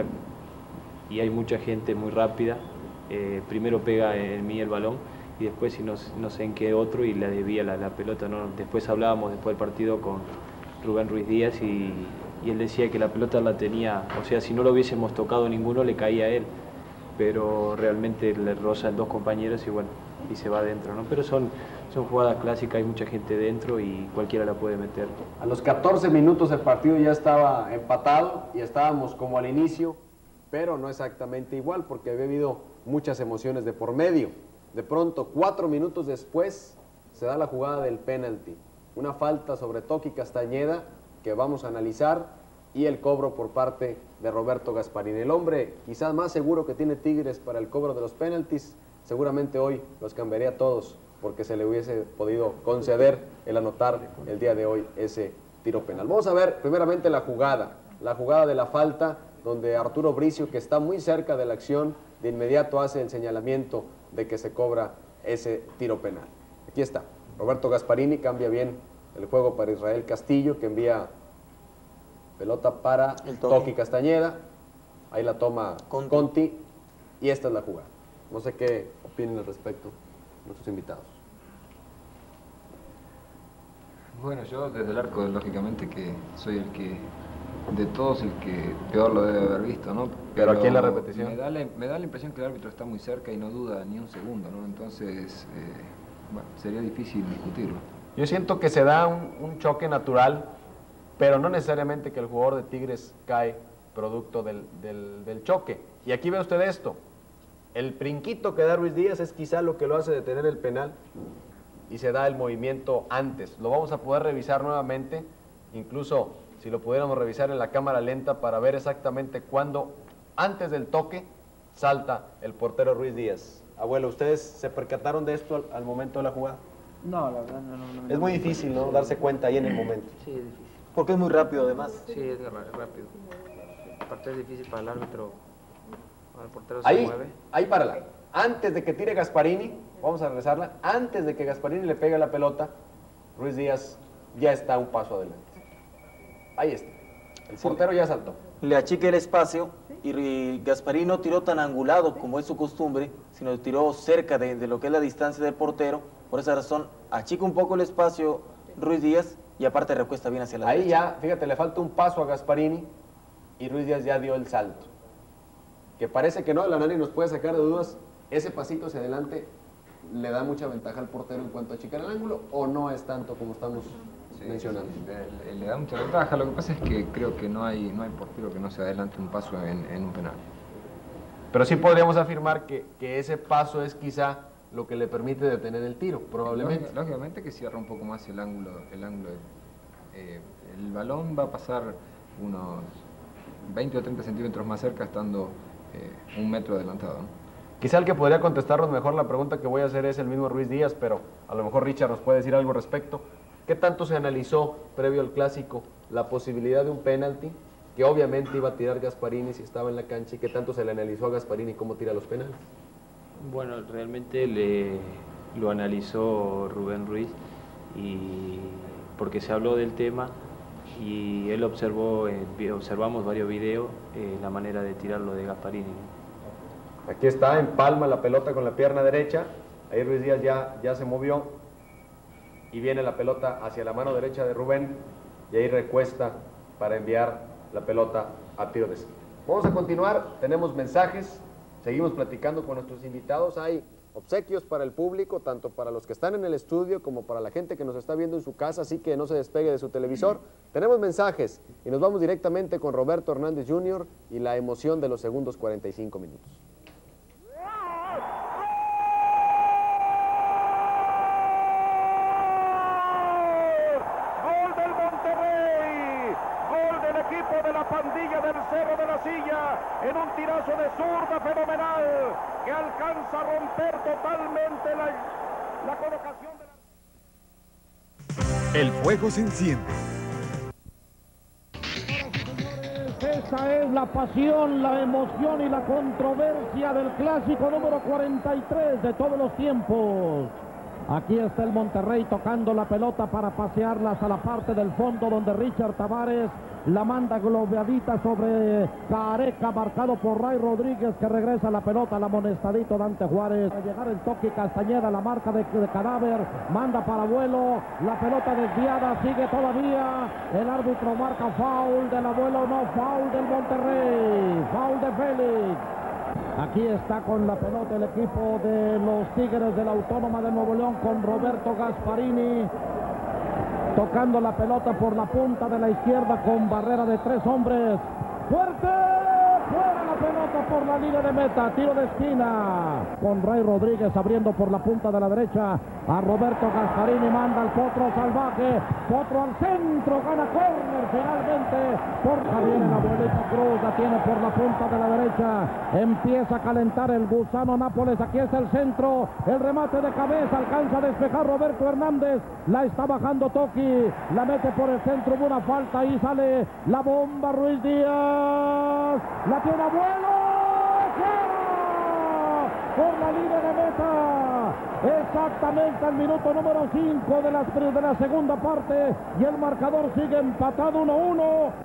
y hay mucha gente muy rápida, eh, primero pega en mí el balón y después si no, no sé en qué otro y la desvía la, la pelota, ¿no? Después hablábamos después del partido con Rubén Ruiz Díaz y, y él decía que la pelota la tenía, o sea, si no lo hubiésemos tocado ninguno le caía a él. pero realmente le rozan dos compañeros y bueno, y se va adentro, ¿no? Pero son, son jugadas clásicas, hay mucha gente dentro y cualquiera la puede meter. A los catorce minutos el partido ya estaba empatado y estábamos como al inicio, pero no exactamente igual porque había habido muchas emociones de por medio. De pronto, cuatro minutos después, se da la jugada del penalti. Una falta sobre Toki Castañeda que vamos a analizar y el cobro por parte de Roberto Gasparini. El hombre quizás más seguro que tiene Tigres para el cobro de los penaltis, seguramente hoy los cambiaría a todos porque se le hubiese podido conceder el anotar el día de hoy ese tiro penal. Vamos a ver primeramente la jugada, la jugada de la falta donde Arturo Bricio, que está muy cerca de la acción, de inmediato hace el señalamiento de que se cobra ese tiro penal. Aquí está, Roberto Gasparini cambia bien el juego para Israel Castillo, que envía pelota para el Toki Castañeda, ahí la toma Conti. Conti, y esta es la jugada. No sé qué opinen al respecto nuestros invitados. Bueno, yo desde el arco, lógicamente que soy el que, de todos, el que peor lo debe haber visto, ¿no? Pero, Pero aquí en la repetición. Me da la, me da la impresión que el árbitro está muy cerca y no duda ni un segundo, ¿no? Entonces, eh, bueno, sería difícil discutirlo. Yo siento que se da un, un choque natural, pero no necesariamente que el jugador de Tigres cae producto del, del, del choque. Y aquí ve usted esto. El brinquito que da Ruiz Díaz es quizá lo que lo hace detener el penal y se da el movimiento antes. Lo vamos a poder revisar nuevamente, incluso si lo pudiéramos revisar en la cámara lenta para ver exactamente cuándo, antes del toque, salta el portero Ruiz Díaz. Abuelo, ¿ustedes se percataron de esto al, al momento de la jugada? No, la verdad no. no, no es muy difícil, ¿no? Darse cuenta ahí en el momento. Sí, es difícil. Porque es muy rápido además. Sí, es rápido. Aparte es difícil para el árbitro. El portero ahí, se mueve. Ahí párala. Antes de que tire Gasparini, vamos a regresarla, antes de que Gasparini le pegue la pelota, Ruiz Díaz ya está un paso adelante. Ahí está. El portero ya saltó. Le achica el espacio y Gasparini no tiró tan angulado como es su costumbre, sino tiró cerca de, de lo que es la distancia del portero. Por esa razón, achica un poco el espacio Ruiz Díaz y aparte recuesta bien hacia la Ahí derecha. ya, fíjate, le falta un paso a Gasparini y Ruiz Díaz ya dio el salto. Que parece que no, la Nani nos puede sacar de dudas, ese pasito hacia adelante le da mucha ventaja al portero en cuanto a achicar el ángulo, o no es tanto como estamos sí, mencionando. Sí, le, le da mucha ventaja, lo que pasa es que creo que no hay, no hay portero que no se adelante un paso en, en un penal. Pero sí podríamos afirmar que, que ese paso es quizá lo que le permite detener el tiro, probablemente. Lógicamente que cierra un poco más el ángulo, el ángulo. Eh, el balón va a pasar unos veinte o treinta centímetros más cerca estando eh, un metro adelantado, ¿no? Quizá el que podría contestarnos mejor la pregunta que voy a hacer es el mismo Ruiz Díaz, pero a lo mejor Richard nos puede decir algo al respecto. ¿Qué tanto se analizó previo al clásico la posibilidad de un penalti que obviamente iba a tirar Gasparini si estaba en la cancha, y qué tanto se le analizó a Gasparini cómo tira los penales? Bueno, realmente le, lo analizó Rubén Ruiz y porque se habló del tema y él observó, eh, observamos varios videos, eh, la manera de tirarlo de Gasparini, ¿no? Aquí está, empalma la pelota con la pierna derecha, ahí Ruiz Díaz ya, ya se movió y viene la pelota hacia la mano derecha de Rubén y ahí recuesta para enviar la pelota a tiro de esquina. Vamos a continuar, tenemos mensajes, seguimos platicando con nuestros invitados, hay obsequios para el público, tanto para los que están en el estudio como para la gente que nos está viendo en su casa, así que no se despegue de su televisor. Tenemos mensajes y nos vamos directamente con Roberto Hernández junior y la emoción de los segundos cuarenta y cinco minutos. Pandilla del Cerro de la Silla en un tirazo de zurda fenomenal que alcanza a romper totalmente la, la colocación de la... El fuego se enciende. Esa es la pasión, la emoción y la controversia del clásico número cuarenta y tres de todos los tiempos. Aquí está el Monterrey tocando la pelota para pasearlas a la parte del fondo donde Richard Tavares la manda globeadita sobre Careca, marcado por Ray Rodríguez, que regresa la pelota al amonestadito Dante Juárez. Al llegar el toque Castañeda, la marca de, de cadáver, manda para vuelo, la pelota desviada, sigue todavía, el árbitro marca foul del abuelo, no, foul del Monterrey, foul de Félix. Aquí está con la pelota el equipo de los Tigres de la Autónoma de Nuevo León con Roberto Gasparini. Tocando la pelota por la punta de la izquierda con barrera de tres hombres. ¡Fuerte! Fuera la pelota por la línea de meta. Tiro de esquina. Con Ray Rodríguez abriendo por la punta de la derecha. A Roberto Gasparini manda al Potro salvaje. Potro al centro. Gana córner finalmente. Por Javier el abuelito Cruz. La tiene por la punta de la derecha. Empieza a calentar el gusano Nápoles. Aquí está el centro. El remate de cabeza. Alcanza a despejar Roberto Hernández. La está bajando Toki. La mete por el centro. Hubo una falta. Ahí sale la bomba Ruiz Díaz. La tiene Abuelo. ¡Fuera! Por la línea de meta. Exactamente al minuto número cinco de la, de la segunda parte. Y el marcador sigue empatado uno a uno.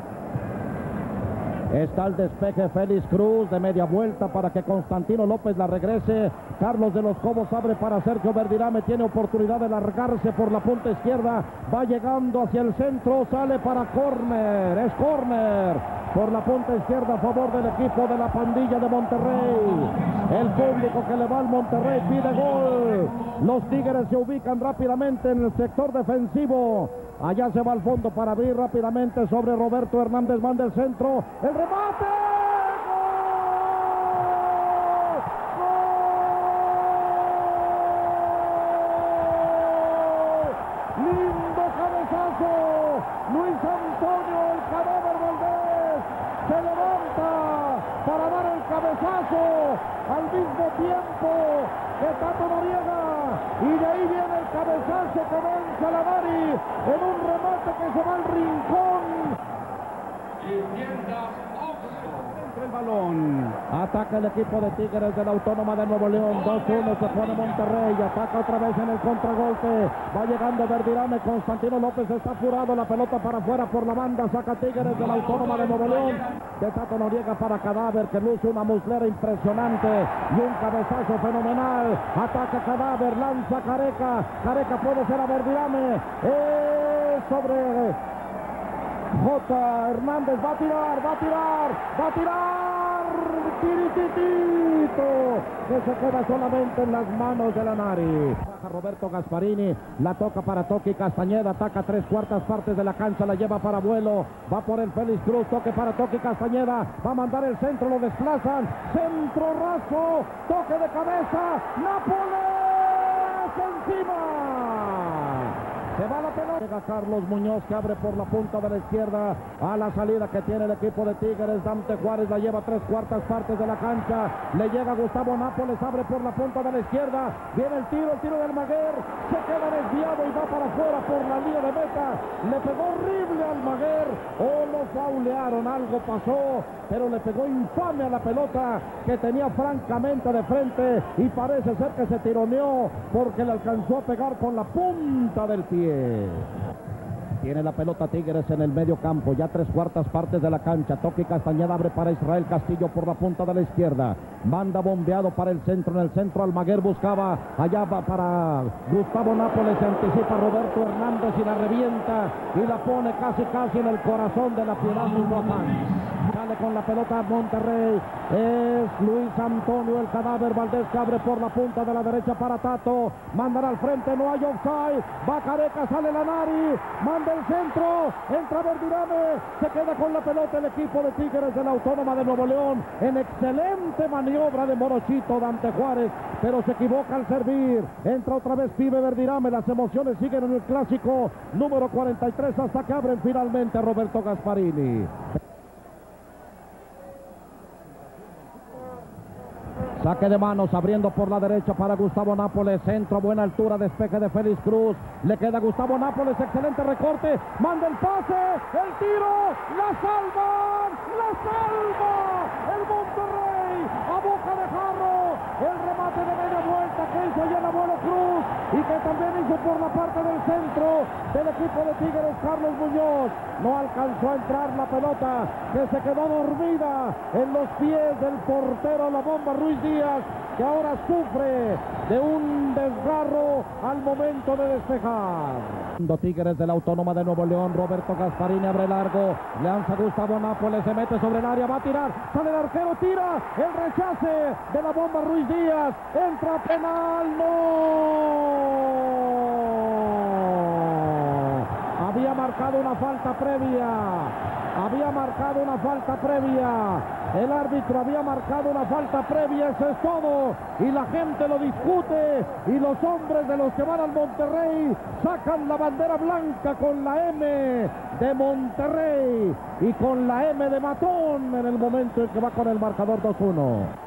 Está el despeje Félix Cruz de media vuelta para que Constantino López la regrese. Carlos de los Cobos abre para Sergio Verdirame. Tiene oportunidad de largarse por la punta izquierda. Va llegando hacia el centro. Sale para córner. Es córner. Por la punta izquierda a favor del equipo de la pandilla de Monterrey. El público que le va al Monterrey pide gol. Los Tigres se ubican rápidamente en el sector defensivo. Allá se va al fondo para abrir rápidamente sobre Roberto Hernández. Manda el centro. El remate. ¡Gol! Lindo cabezazo. Luis Antonio el Cadáver Valdés se levanta para dar el cabezazo al mismo tiempo que Tato Noriega, y de ahí viene el cabezazo que vence a la Nari en un remate que se va al rincón. Entra el balón, ataca el equipo de Tigres de la Autónoma de Nuevo León. Dos uno se pone Monterrey, ataca otra vez en el contragolpe. Va llegando Verdirame, Constantino López está apurado, la pelota para afuera por la banda, saca Tigres de la Autónoma de Nuevo León. De Tato Noriega para Cadáver, que luce una muslera impresionante y un cabezazo fenomenal. Ataca Cadáver, lanza Careca, Careca puede ser a Verdirame. Es sobre J. Hernández, va a tirar, va a tirar, va a tirar, tirititito, que se queda solamente en las manos de la Nari. Baja Roberto Gasparini, la toca para Toki Castañeda, ataca tres cuartas partes de la cancha, la lleva para Abuelo, va por el Félix Cruz, toque para Toki Castañeda, va a mandar el centro, lo desplazan, centro raso, toque de cabeza, Nápoles encima. Se va la pelota. Llega Carlos Muñoz que abre por la punta de la izquierda a la salida que tiene el equipo de Tigres. Dante Juárez la lleva tres cuartas partes de la cancha. Le llega Gustavo Nápoles, abre por la punta de la izquierda. Viene el tiro, el tiro del Maguer. Se queda desviado y va para afuera por la línea de meta. Le pegó horrible al Maguer. O lo faulearon, algo pasó. Pero le pegó infame a la pelota que tenía francamente de frente. Y parece ser que se tironeó porque le alcanzó a pegar con la punta del pie. Tiene la pelota Tigres en el medio campo, ya tres cuartas partes de la cancha. Toki Castañeda abre para Israel Castillo por la punta de la izquierda. Manda bombeado para el centro, en el centro Almaguer buscaba, allá va para Gustavo Nápoles, se anticipa Roberto Hernández y la revienta y la pone casi casi en el corazón de la Piedad Michoacán. Sale con la pelota Monterrey, es Luis Antonio el Cadáver Valdés que abre por la punta de la derecha para Tato, mandan al frente, no hay offside, va Careca, sale la Nari, manda el centro, entra Verdirame, se queda con la pelota el equipo de Tigres de la Autónoma de Nuevo León, en excelente maniobra de Morochito Dante Juárez, pero se equivoca al servir, entra otra vez Pibe Verdirame, las emociones siguen en el clásico número cuarenta y tres hasta que abren finalmente Roberto Gasparini. Saque de manos, abriendo por la derecha para Gustavo Nápoles. Centro, buena altura, despeje de Félix Cruz. Le queda Gustavo Nápoles, excelente recorte. Manda el pase, el tiro, la salvan, la salva el Monterrey a boca de jarro. El remate de media vuelta que hizo allá el Abuelo Cruz. y que también hizo por la parte del centro del equipo de Tigres Carlos Muñoz. No alcanzó a entrar la pelota, que se quedó dormida en los pies del portero La Bomba Ruiz Díaz, que ahora sufre de un desgarro al momento de despejar. Tigres de la Autónoma de Nuevo León, Roberto Gasparini abre largo, lanza Gustavo Nápoles, se mete sobre el área, va a tirar, sale el arquero, tira, el rechace de La Bomba Ruiz Díaz, entra penal, no. Había marcado una falta previa, había marcado una falta previa, el árbitro había marcado una falta previa, eso es todo, y la gente lo discute, y los hombres de los que van al Monterrey sacan la bandera blanca con la M de Monterrey, y con la M de Matón en el momento en que va con el marcador dos uno.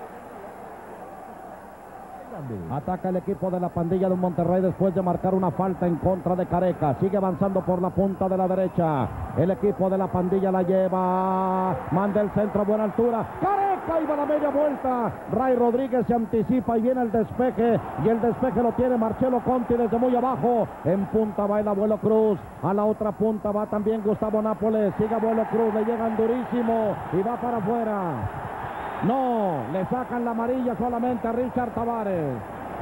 Ataca el equipo de la pandilla de Monterrey después de marcar una falta en contra de Careca. Sigue avanzando por la punta de la derecha. El equipo de la pandilla la lleva. Manda el centro a buena altura. Careca iba a la media vuelta. Ray Rodríguez se anticipa y viene el despeje. Y el despeje lo tiene Marcelo Conti desde muy abajo. En punta va el Abuelo Cruz. A la otra punta va también Gustavo Nápoles. Sigue Abuelo Cruz. Le llegan durísimo. Y va para afuera. No, le sacan la amarilla solamente a Richard Tavares.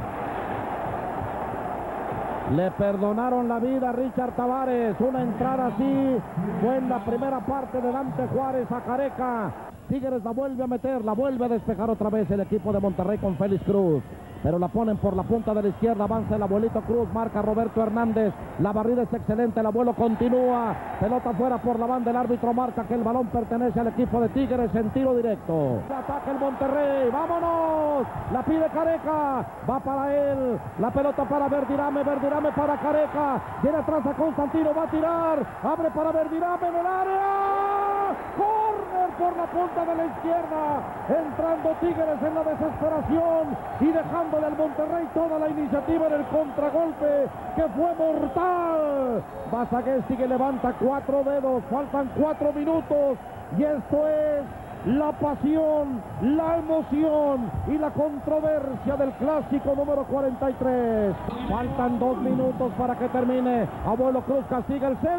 Le perdonaron la vida a Richard Tavares. Una entrada así fue en la primera parte de Dante Juárez a Careca. Tigres la vuelve a meter, la vuelve a despejar otra vez el equipo de Monterrey con Félix Cruz. Pero la ponen por la punta de la izquierda, avanza el Abuelito Cruz, marca Roberto Hernández, la barrida es excelente, el abuelo continúa, pelota fuera por la banda, el árbitro marca que el balón pertenece al equipo de Tigres en tiro directo. Ataca el Monterrey, vámonos, la pide Careca, va para él, la pelota para Verdirame, Verdirame para Careca, viene atrás a Constantino, va a tirar, abre para Verdirame en el área, córner por la punta de la izquierda, entrando Tigres en la desesperación y dejando al Monterrey toda la iniciativa en el contragolpe que fue mortal. Basaguesti que levanta cuatro dedos, faltan cuatro minutos y esto es la pasión, la emoción y la controversia del clásico número cuarenta y tres. Faltan dos minutos para que termine. Abuelo Cruz castiga el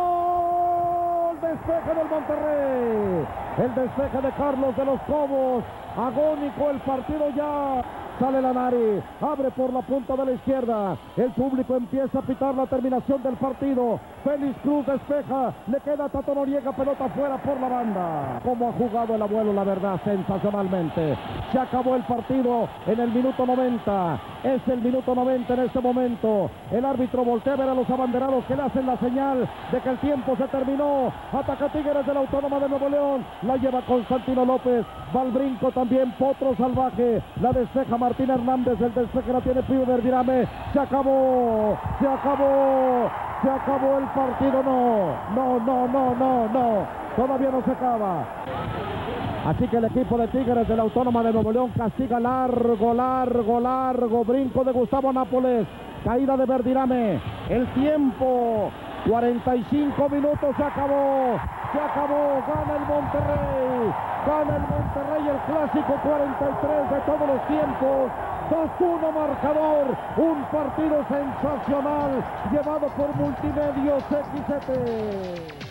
centro. El despeje del Monterrey. El despeje de Carlos de los Cobos. Agónico el partido ya. Sale Lanari, abre por la punta de la izquierda. El público empieza a pitar la terminación del partido. Félix Cruz despeja, le queda a Tato Noriega, pelota fuera por la banda. Como ha jugado el abuelo, la verdad, sensacionalmente. Se acabó el partido en el minuto noventa. Es el minuto noventa en este momento. El árbitro voltea a ver a los abanderados que le hacen la señal de que el tiempo se terminó. Ataca Tigres de la Autónoma de Nuevo León. La lleva Constantino López. Va al brinco también Potro Salvaje. La despeja Martín Hernández. El despeje la tiene Pío Verdirame. Se acabó. Se acabó. Se acabó el partido. No. No, no, no, no, no. Todavía no se acaba. Así que el equipo de Tigres de la Autónoma de Nuevo León castiga largo, largo, largo. Brinco de Gustavo Nápoles. Caída de Verdirame. El tiempo. cuarenta y cinco minutos. Se acabó. Se acabó. Gana el Monterrey. Gana el Monterrey el clásico cuarenta y tres de todos los tiempos. dos uno marcador. Un partido sensacional. Llevado por Multimedios X siete.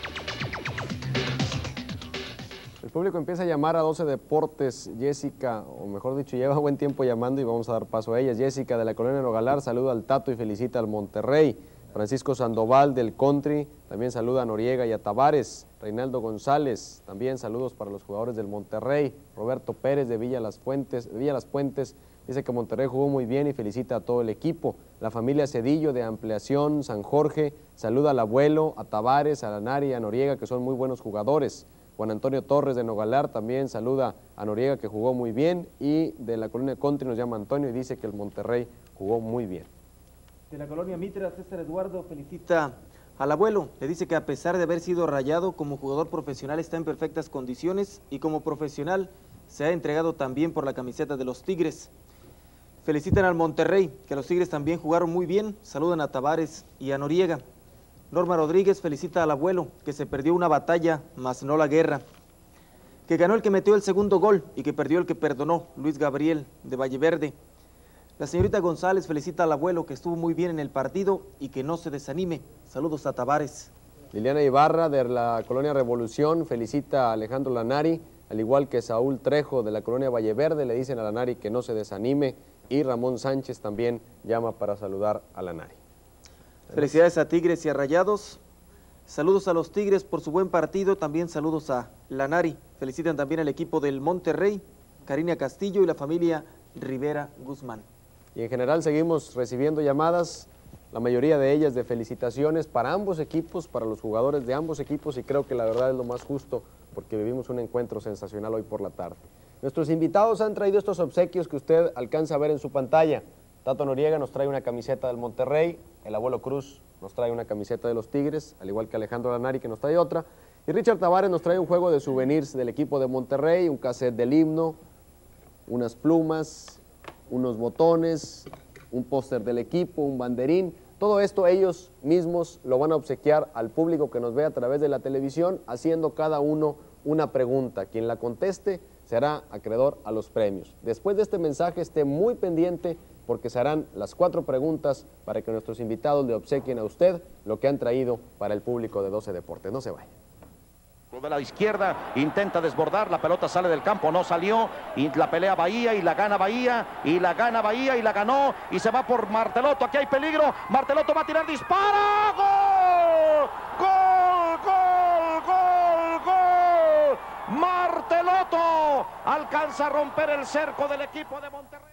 El público empieza a llamar a doce Deportes. Jessica, o mejor dicho, lleva buen tiempo llamando y vamos a dar paso a ellas. Jessica de la Colonia Nogalar saluda al Tato y felicita al Monterrey. Francisco Sandoval del Country también saluda a Noriega y a Tavares. Reinaldo González, también saludos para los jugadores del Monterrey. Roberto Pérez de Villa Las Fuentes, de Villa Las Puentes dice que Monterrey jugó muy bien y felicita a todo el equipo. La familia Cedillo de Ampliación San Jorge saluda al abuelo, a Tavares, a Lanari y a Noriega, que son muy buenos jugadores. Juan Antonio Torres de Nogalar también saluda a Noriega, que jugó muy bien, y de la Colonia Country nos llama Antonio y dice que el Monterrey jugó muy bien. De la Colonia Mitra, César Eduardo felicita al abuelo, le dice que a pesar de haber sido rayado, como jugador profesional está en perfectas condiciones y como profesional se ha entregado también por la camiseta de los Tigres. Felicitan al Monterrey, que los Tigres también jugaron muy bien, saludan a Tavares y a Noriega. Norma Rodríguez felicita al abuelo, que se perdió una batalla, mas no la guerra. Que ganó el que metió el segundo gol y que perdió el que perdonó, Luis Gabriel de Valleverde. La señorita González felicita al abuelo que estuvo muy bien en el partido y que no se desanime. Saludos a Tavares. Liliana Ibarra de la Colonia Revolución felicita a Alejandro Lanari, al igual que Saúl Trejo de la Colonia Valleverde, le dicen a Lanari que no se desanime, y Ramón Sánchez también llama para saludar a Lanari. Felicidades a Tigres y a Rayados. Saludos a los Tigres por su buen partido, también saludos a Lanari. Felicitan también al equipo del Monterrey, Karina Castillo y la familia Rivera Guzmán. Y en general seguimos recibiendo llamadas, la mayoría de ellas de felicitaciones para ambos equipos, para los jugadores de ambos equipos, y creo que la verdad es lo más justo porque vivimos un encuentro sensacional hoy por la tarde. Nuestros invitados han traído estos obsequios que usted alcanza a ver en su pantalla. Tato Noriega nos trae una camiseta del Monterrey, el abuelo Cruz nos trae una camiseta de los Tigres, al igual que Alejandro Lanari que nos trae otra, y Richard Tavares nos trae un juego de souvenirs del equipo de Monterrey, un cassette del himno, unas plumas, unos botones, un póster del equipo, un banderín. Todo esto ellos mismos lo van a obsequiar al público que nos ve a través de la televisión, haciendo cada uno una pregunta. Quien la conteste será acreedor a los premios. Después de este mensaje esté muy pendiente porque se harán las cuatro preguntas para que nuestros invitados le obsequien a usted lo que han traído para el público de doce Deportes. No se vaya. De la izquierda, intenta desbordar, la pelota sale del campo, no salió, y la pelea Bahía, y la gana Bahía, y la gana Bahía, y la ganó, y se va por Martelotto, aquí hay peligro, Martelotto va a tirar, dispara, ¡gol! ¡Gol! ¡Gol! ¡Gol! ¡Gol! Martelotto alcanza a romper el cerco del equipo de Monterrey.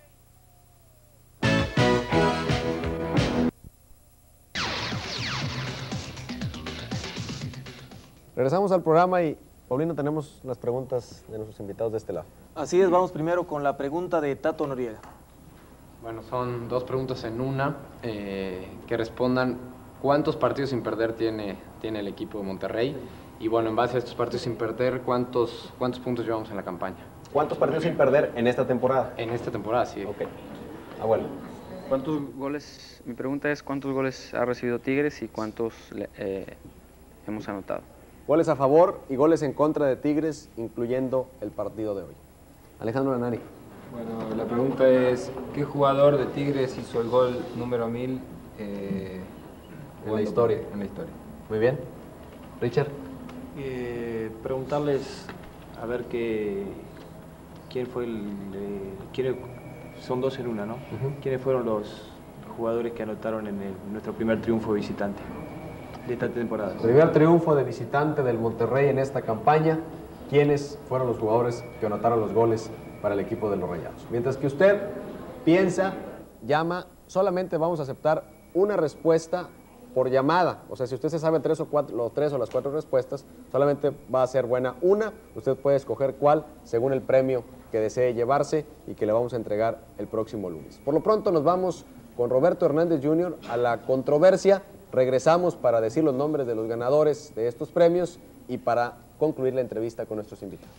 Regresamos al programa y, Paulino, tenemos las preguntas de nuestros invitados de este lado. Así es, vamos primero con la pregunta de Tato Noriega. Bueno, son dos preguntas en una, eh, que respondan cuántos partidos sin perder tiene, tiene el equipo de Monterrey, y bueno, en base a estos partidos sin perder, ¿cuántos, cuántos puntos llevamos en la campaña? ¿Cuántos partidos sin perder en esta temporada? En esta temporada, sí. Ok. Abuelo. ¿Cuántos goles? Mi pregunta es, ¿cuántos goles ha recibido Tigres y cuántos eh, hemos anotado? Goles a favor y goles en contra de Tigres, incluyendo el partido de hoy. Alejandro Lanari. Bueno, la pregunta es, ¿qué jugador de Tigres hizo el gol número mil eh, en la historia? En la historia. Muy bien. Richard. Eh, preguntarles a ver qué, quién fue el... Eh, quién, son dos en una, ¿no? Uh-huh. ¿Quiénes fueron los jugadores que anotaron en el, nuestro primer triunfo visitante de esta temporada? Primer triunfo de visitante del Monterrey en esta campaña. ¿Quiénes fueron los jugadores que anotaron los goles para el equipo de los Rayados? Mientras que usted piensa, llama, solamente vamos a aceptar una respuesta por llamada. O sea, si usted se sabe tres o cuatro, los tres o las cuatro respuestas, solamente va a ser buena una. Usted puede escoger cuál según el premio que desee llevarse y que le vamos a entregar el próximo lunes. Por lo pronto nos vamos con Roberto Hernández junior a la controversia. Regresamos para decir los nombres de los ganadores de estos premios y para concluir la entrevista con nuestros invitados.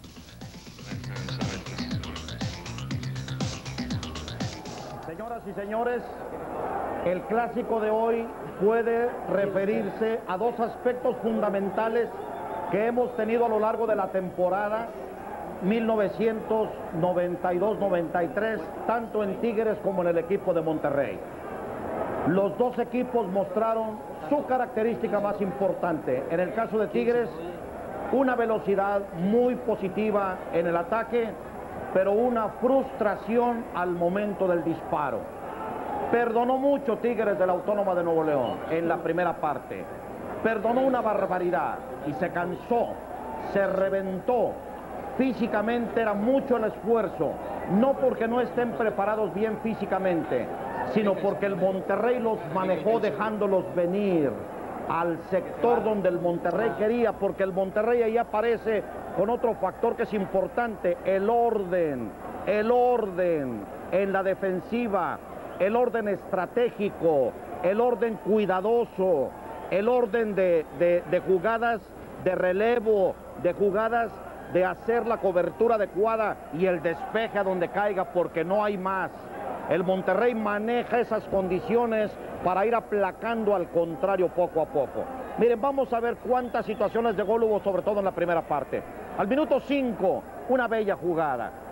Señoras y señores, el clásico de hoy puede referirse a dos aspectos fundamentales que hemos tenido a lo largo de la temporada mil novecientos noventa y dos noventa y tres, tanto en Tigres como en el equipo de Monterrey. Los dos equipos mostraron su característica más importante. En el caso de Tigres, una velocidad muy positiva en el ataque, pero una frustración al momento del disparo. Perdonó mucho Tigres de la Autónoma de Nuevo León en la primera parte. Perdonó una barbaridad y se cansó, se reventó. Físicamente era mucho el esfuerzo, no porque no estén preparados bien físicamente, sino porque el Monterrey los manejó dejándolos venir al sector donde el Monterrey quería, porque el Monterrey ahí aparece con otro factor que es importante, el orden, el orden en la defensiva, el orden estratégico, el orden cuidadoso, el orden de, de, de jugadas de relevo, de jugadas de hacer la cobertura adecuada y el despeje a donde caiga, porque no hay más. El Monterrey maneja esas condiciones para ir aplacando al contrario poco a poco. Miren, vamos a ver cuántas situaciones de gol hubo, sobre todo en la primera parte. Al minuto cinco, una bella jugada.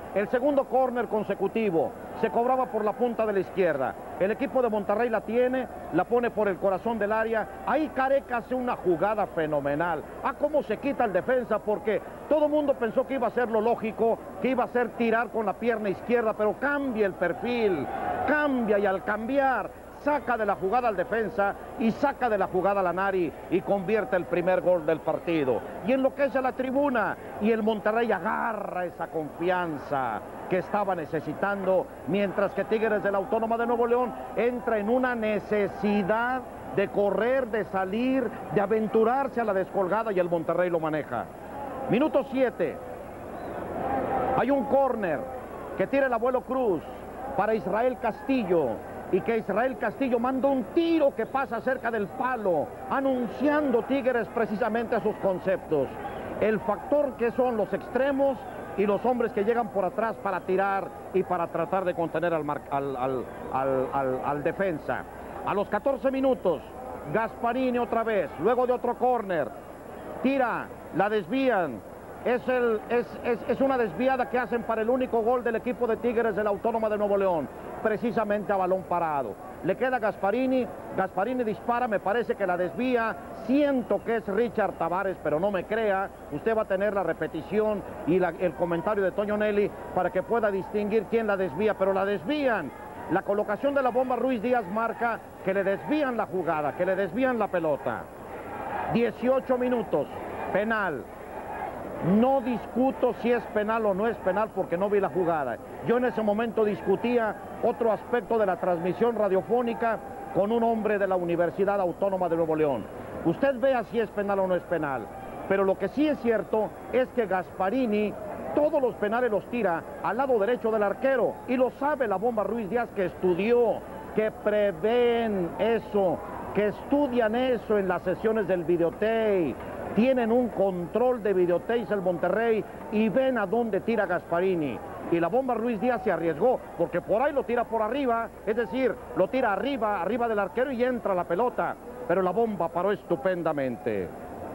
El segundo córner consecutivo se cobraba por la punta de la izquierda. El equipo de Monterrey la tiene, la pone por el corazón del área. Ahí Careca hace una jugada fenomenal. Ah, cómo se quita el defensa, porque todo el mundo pensó que iba a ser lo lógico, que iba a ser tirar con la pierna izquierda, pero cambia el perfil, cambia, y al cambiar saca de la jugada al defensa y saca de la jugada a Lanari y convierte el primer gol del partido. Y enloquece a la tribuna, y el Monterrey agarra esa confianza que estaba necesitando, mientras que Tigres de la Autónoma de Nuevo León entra en una necesidad de correr, de salir, de aventurarse a la descolgada, y el Monterrey lo maneja. Minuto siete. Hay un córner que tira el Abuelo Cruz para Israel Castillo, y que Israel Castillo manda un tiro que pasa cerca del palo, anunciando Tigres precisamente sus conceptos. El factor que son los extremos y los hombres que llegan por atrás para tirar y para tratar de contener al, mar, al, al, al, al, al defensa. A los catorce minutos, Gasparini otra vez, luego de otro córner, tira, la desvían. Es, el, es, es, es una desviada que hacen para el único gol del equipo de Tigres de la Autónoma de Nuevo León, precisamente a balón parado. Le queda Gasparini, Gasparini dispara, me parece que la desvía, siento que es Richard Tavares, pero no me crea. Usted va a tener la repetición y la, el comentario de Toño Nelly para que pueda distinguir quién la desvía, pero la desvían. La colocación de la bomba Ruiz Díaz marca que le desvían la jugada, que le desvían la pelota. dieciocho minutos, penal. No discuto si es penal o no es penal porque no vi la jugada. Yo en ese momento discutía otro aspecto de la transmisión radiofónica con un hombre de la Universidad Autónoma de Nuevo León. Usted vea si es penal o no es penal. Pero lo que sí es cierto es que Gasparini todos los penales los tira al lado derecho del arquero. Y lo sabe la bomba Ruiz Díaz, que estudió, que prevén eso, que estudian eso en las sesiones del videotape. Tienen un control de videotape el Monterrey y ven a dónde tira Gasparini. Y la bomba Ruiz Díaz se arriesgó, porque por ahí lo tira por arriba, es decir, lo tira arriba, arriba del arquero y entra la pelota. Pero la bomba paró estupendamente.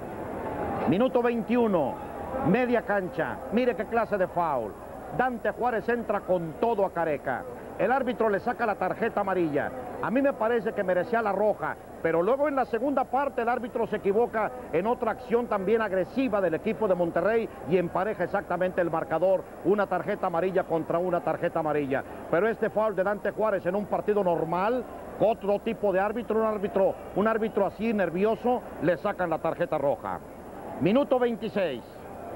Minuto veintiuno, media cancha. Mire qué clase de foul. Dante Juárez entra con todo a Careca. El árbitro le saca la tarjeta amarilla. A mí me parece que merecía la roja, pero luego en la segunda parte el árbitro se equivoca en otra acción también agresiva del equipo de Monterrey y empareja exactamente el marcador, una tarjeta amarilla contra una tarjeta amarilla. Pero este foul de Dante Juárez en un partido normal, otro tipo de árbitro, un árbitro, un árbitro así nervioso, le sacan la tarjeta roja. Minuto veintiséis.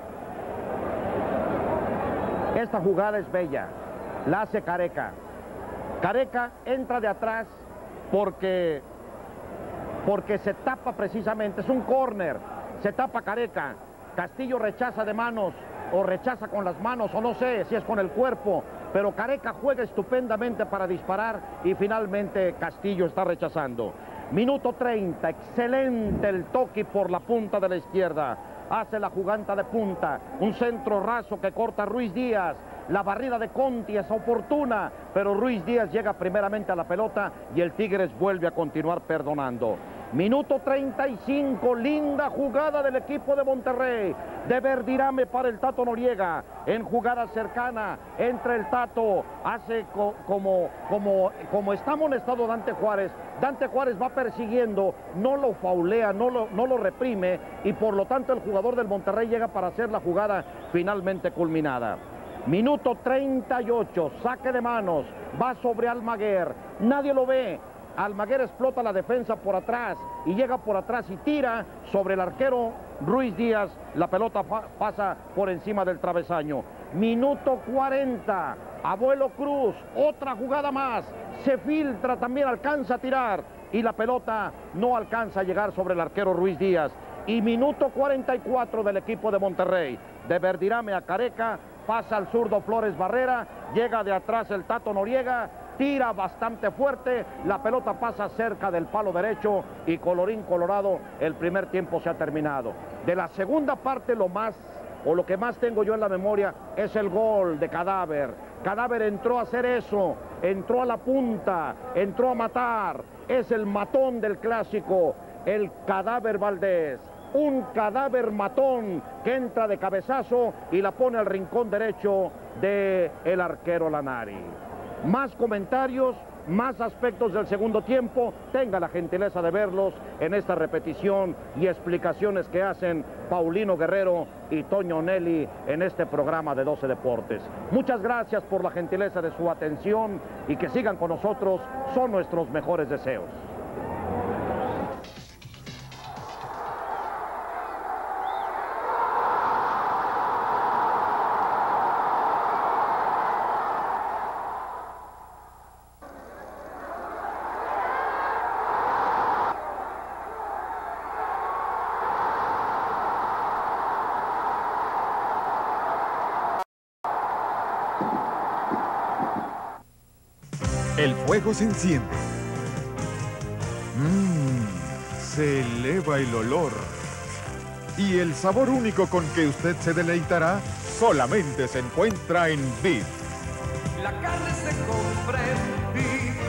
Esta jugada es bella, la hace Careca. Careca entra de atrás porque, porque se tapa precisamente, es un córner, se tapa Careca. Castillo rechaza de manos, o rechaza con las manos, o no sé si es con el cuerpo, pero Careca juega estupendamente para disparar y finalmente Castillo está rechazando. Minuto treinta, excelente el toque por la punta de la izquierda. Hace la jugada de punta, un centro raso que corta Ruiz Díaz. La barrida de Conti es oportuna, pero Ruiz Díaz llega primeramente a la pelota y el Tigres vuelve a continuar perdonando. Minuto treinta y cinco, linda jugada del equipo de Monterrey, de Verdirame para el Tato Noriega, en jugada cercana, entra el Tato, hace co como, como, como está amonestado Dante Juárez, Dante Juárez va persiguiendo, no lo faulea, no lo, no lo reprime, y por lo tanto el jugador del Monterrey llega para hacer la jugada finalmente culminada. Minuto treinta y ocho, saque de manos, va sobre Almaguer, nadie lo ve. Almaguer explota la defensa por atrás y llega por atrás y tira sobre el arquero Ruiz Díaz. La pelota pasa por encima del travesaño. Minuto cuarenta, Abuelo Cruz, otra jugada más. Se filtra, también alcanza a tirar y la pelota no alcanza a llegar sobre el arquero Ruiz Díaz. Y minuto cuarenta y cuatro del equipo de Monterrey. De Verdirame a Careca, pasa al zurdo Flores Barrera, llega de atrás el Tato Noriega, tira bastante fuerte, la pelota pasa cerca del palo derecho y colorín colorado, el primer tiempo se ha terminado. De la segunda parte lo más, o lo que más tengo yo en la memoria, es el gol de Cadáver. Cadáver entró a hacer eso, entró a la punta, entró a matar, es el matón del clásico, el Cadáver Valdés. un cadáver matón que entra de cabezazo y la pone al rincón derecho del arquero Lanari. Más comentarios, más aspectos del segundo tiempo, tenga la gentileza de verlos en esta repetición y explicaciones que hacen Paulino Guerrero y Toño Nelly en este programa de doce Deportes. Muchas gracias por la gentileza de su atención y que sigan con nosotros, son nuestros mejores deseos. El fuego se enciende. Mmm, se eleva el olor. Y el sabor único con que usted se deleitará solamente se encuentra en Beef. La carne se compra en Beef.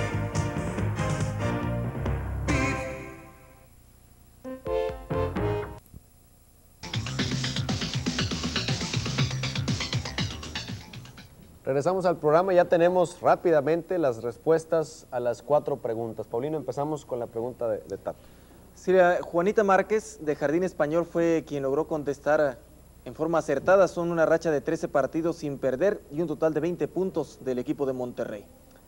Regresamos al programa, ya tenemos rápidamente las respuestas a las cuatro preguntas. Paulino, empezamos con la pregunta de, de Tato. Sí, Juanita Márquez, de Jardín Español, fue quien logró contestar en forma acertada. Son una racha de trece partidos sin perder y un total de veinte puntos del equipo de Monterrey.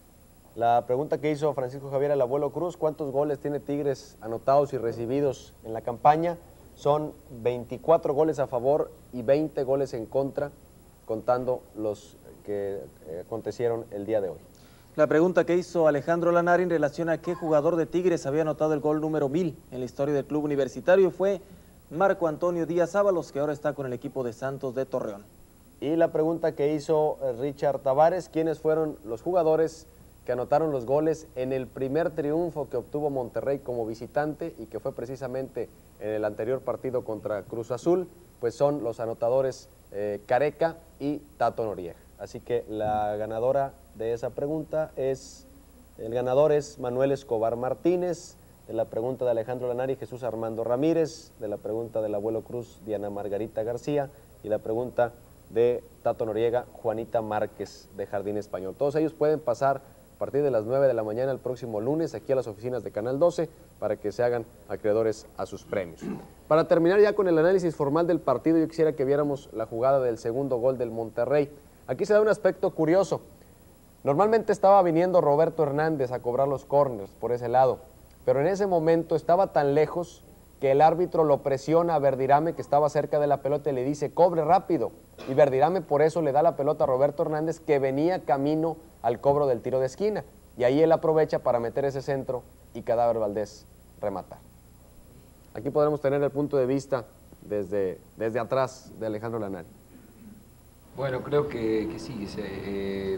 La pregunta que hizo Francisco Javier al Abuelo Cruz, ¿cuántos goles tiene Tigres anotados y recibidos en la campaña? Son veinticuatro goles a favor y veinte goles en contra, contando los que eh, acontecieron el día de hoy. La pregunta que hizo Alejandro Lanari en relación a qué jugador de Tigres había anotado el gol número mil en la historia del club universitario fue Marco Antonio Díaz Ábalos, que ahora está con el equipo de Santos de Torreón. Y la pregunta que hizo Richard Tavares, ¿quiénes fueron los jugadores que anotaron los goles en el primer triunfo que obtuvo Monterrey como visitante y que fue precisamente en el anterior partido contra Cruz Azul? Pues son los anotadores eh, Careca y Tato Noriega. Así que la ganadora de esa pregunta es, el ganador es Manuel Escobar Martínez. De la pregunta de Alejandro Lanari, Jesús Armando Ramírez. De la pregunta del Abuelo Cruz, Diana Margarita García. Y la pregunta de Tato Noriega, Juanita Márquez, de Jardín Español. Todos ellos pueden pasar a partir de las nueve de la mañana el próximo lunes aquí a las oficinas de Canal doce para que se hagan acreedores a sus premios. Para terminar ya con el análisis formal del partido, yo quisiera que viéramos la jugada del segundo gol del Monterrey. Aquí se da un aspecto curioso. Normalmente estaba viniendo Roberto Hernández a cobrar los córners por ese lado, pero en ese momento estaba tan lejos que el árbitro lo presiona a Verdirame, que estaba cerca de la pelota, y le dice, cobre rápido. Y Verdirame por eso le da la pelota a Roberto Hernández, que venía camino al cobro del tiro de esquina. Y ahí él aprovecha para meter ese centro y Cadáver Valdés rematar. Aquí podremos tener el punto de vista desde, desde atrás de Alejandro Lanari. Bueno, creo que, que sí, se, eh,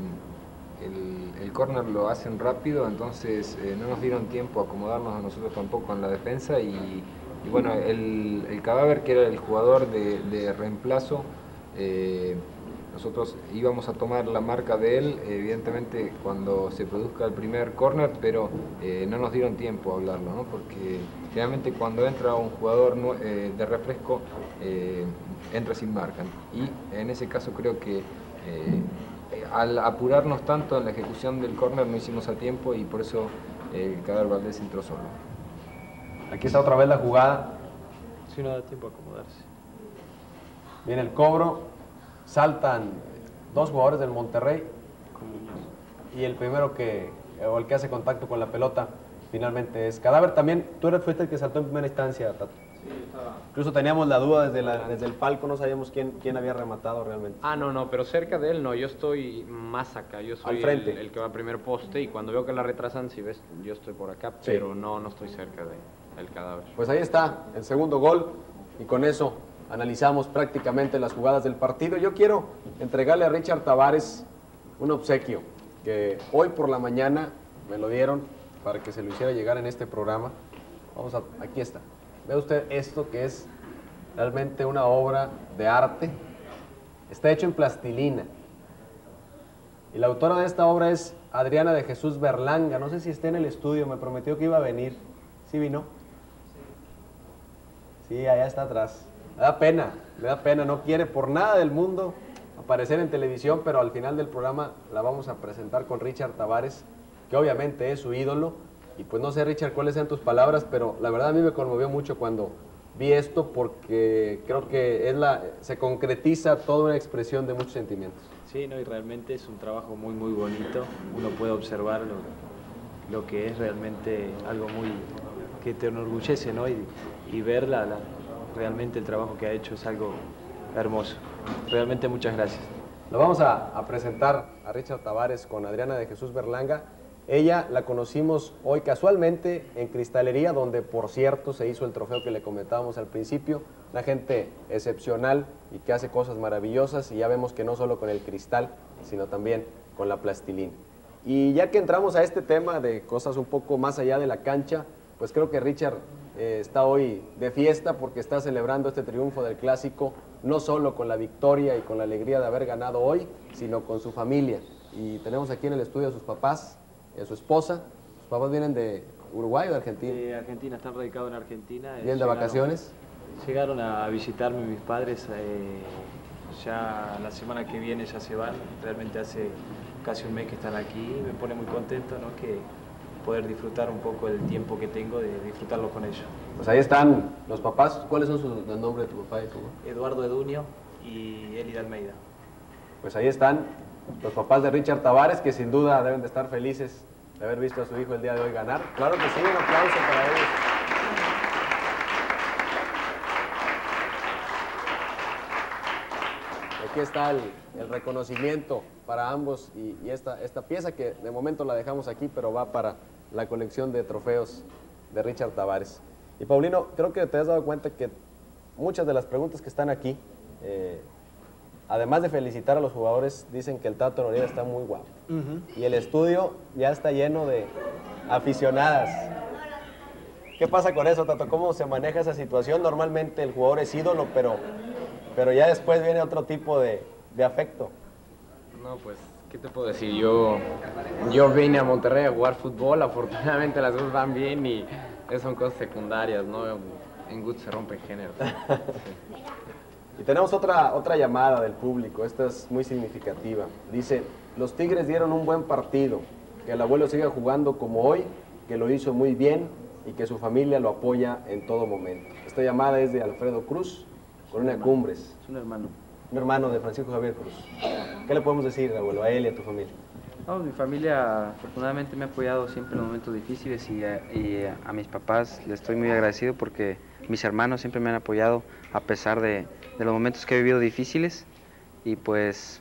el, el córner lo hacen rápido, entonces eh, no nos dieron tiempo a acomodarnos a nosotros tampoco en la defensa y, y bueno, el, el Cadáver, que era el jugador de, de reemplazo, eh, nosotros íbamos a tomar la marca de él, evidentemente cuando se produzca el primer córner, pero eh, no nos dieron tiempo a hablarlo, ¿no? Porque generalmente cuando entra un jugador eh, de refresco, eh, entra sin marca. Y en ese caso creo que eh, al apurarnos tanto en la ejecución del córner no hicimos a tiempo y por eso eh, el Cadáver Valdés entró solo. Aquí está otra vez la jugada. Si no da tiempo a acomodarse. Viene el cobro, saltan dos jugadores del Monterrey y el primero que, o el que hace contacto con la pelota, finalmente es Cadáver. También tú eres, fuiste el que saltó en primera instancia, Tato. Sí, estaba... Incluso teníamos la duda desde, la, desde el palco, no sabíamos quién, quién había rematado realmente. Ah, no, no, pero cerca de él no, yo estoy más acá, yo soy al frente. El, el que va a primer poste y cuando veo que la retrasan, si ves, yo estoy por acá, sí. Pero no, no estoy cerca del Cadáver. Pues ahí está el segundo gol y con eso analizamos prácticamente las jugadas del partido. Yo quiero entregarle a Richard Tavares un obsequio que hoy por la mañana me lo dieron para que se lo hiciera llegar en este programa. Vamos a, aquí está. Ve usted esto que es realmente una obra de arte. Está hecho en plastilina. Y la autora de esta obra es Adriana de Jesús Berlanga. No sé si está en el estudio, me prometió que iba a venir. ¿Sí vino? Sí, allá está atrás. Me da pena, me da pena, no quiere por nada del mundo aparecer en televisión, pero al final del programa la vamos a presentar con Richard Tavares, que obviamente es su ídolo. Y pues no sé, Richard, cuáles sean tus palabras, pero la verdad a mí me conmovió mucho cuando vi esto, porque creo que es la, se concretiza toda una expresión de muchos sentimientos. Sí, no, y realmente es un trabajo muy, muy bonito. Uno puede observar lo, lo que es realmente algo muy que te enorgullece, ¿no? Y, y ver la, la, realmente el trabajo que ha hecho es algo hermoso. Realmente muchas gracias. Lo vamos a, a presentar a Richard Tavares con Adriana de Jesús Berlanga. Ella la conocimos hoy casualmente en Cristalería, donde por cierto se hizo el trofeo que le comentábamos al principio. Una gente excepcional y que hace cosas maravillosas, y ya vemos que no solo con el cristal, sino también con la plastilina. Y ya que entramos a este tema de cosas un poco más allá de la cancha, pues creo que Richard eh, está hoy de fiesta porque está celebrando este triunfo del Clásico, no solo con la victoria y con la alegría de haber ganado hoy, sino con su familia. Y tenemos aquí en el estudio a sus papás, a su esposa. ¿Sus papás vienen de Uruguay o de Argentina? De Argentina, están radicados en Argentina. ¿Vienen de vacaciones? Llegaron a visitarme mis padres, eh, ya la semana que viene ya se van, realmente hace casi un mes que están aquí y me pone muy contento, ¿no? Que poder disfrutar un poco el tiempo que tengo, de disfrutarlo con ellos. Pues ahí están los papás. ¿Cuáles son sus, el nombre de tu papá y tu mamá? Eduardo Edunio y Elida Almeida. Pues ahí están los papás de Richard Tavares, que sin duda deben de estar felices de haber visto a su hijo el día de hoy ganar. Claro que sí, un aplauso para ellos. Aquí está el, el reconocimiento para ambos y, y esta, esta pieza que de momento la dejamos aquí, pero va para la colección de trofeos de Richard Tavares. Y Paulino, creo que te has dado cuenta que muchas de las preguntas que están aquí, eh, además de felicitar a los jugadores, dicen que el Tato Noriega está muy guapo. Uh-huh. Y el estudio ya está lleno de aficionadas. ¿Qué pasa con eso, Tato? ¿Cómo se maneja esa situación? Normalmente el jugador es ídolo, pero... pero ya después viene otro tipo de, de afecto. No, pues, ¿qué te puedo decir? Yo, yo vine a Monterrey a jugar fútbol, afortunadamente las cosas van bien y son cosas secundarias, ¿no? En gusto se rompen géneros. Sí. Y tenemos otra, otra llamada del público, esta es muy significativa. Dice, los Tigres dieron un buen partido, que el abuelo siga jugando como hoy, que lo hizo muy bien y que su familia lo apoya en todo momento. Esta llamada es de Alfredo Cruz, Colonia Cumbres. Es un hermano. Un hermano de Francisco Javier Cruz. ¿Qué le podemos decir, abuelo, a él y a tu familia? No, mi familia afortunadamente me ha apoyado siempre en los momentos difíciles y a, y a mis papás les estoy muy agradecido porque mis hermanos siempre me han apoyado a pesar de, de los momentos que he vivido difíciles. Y pues,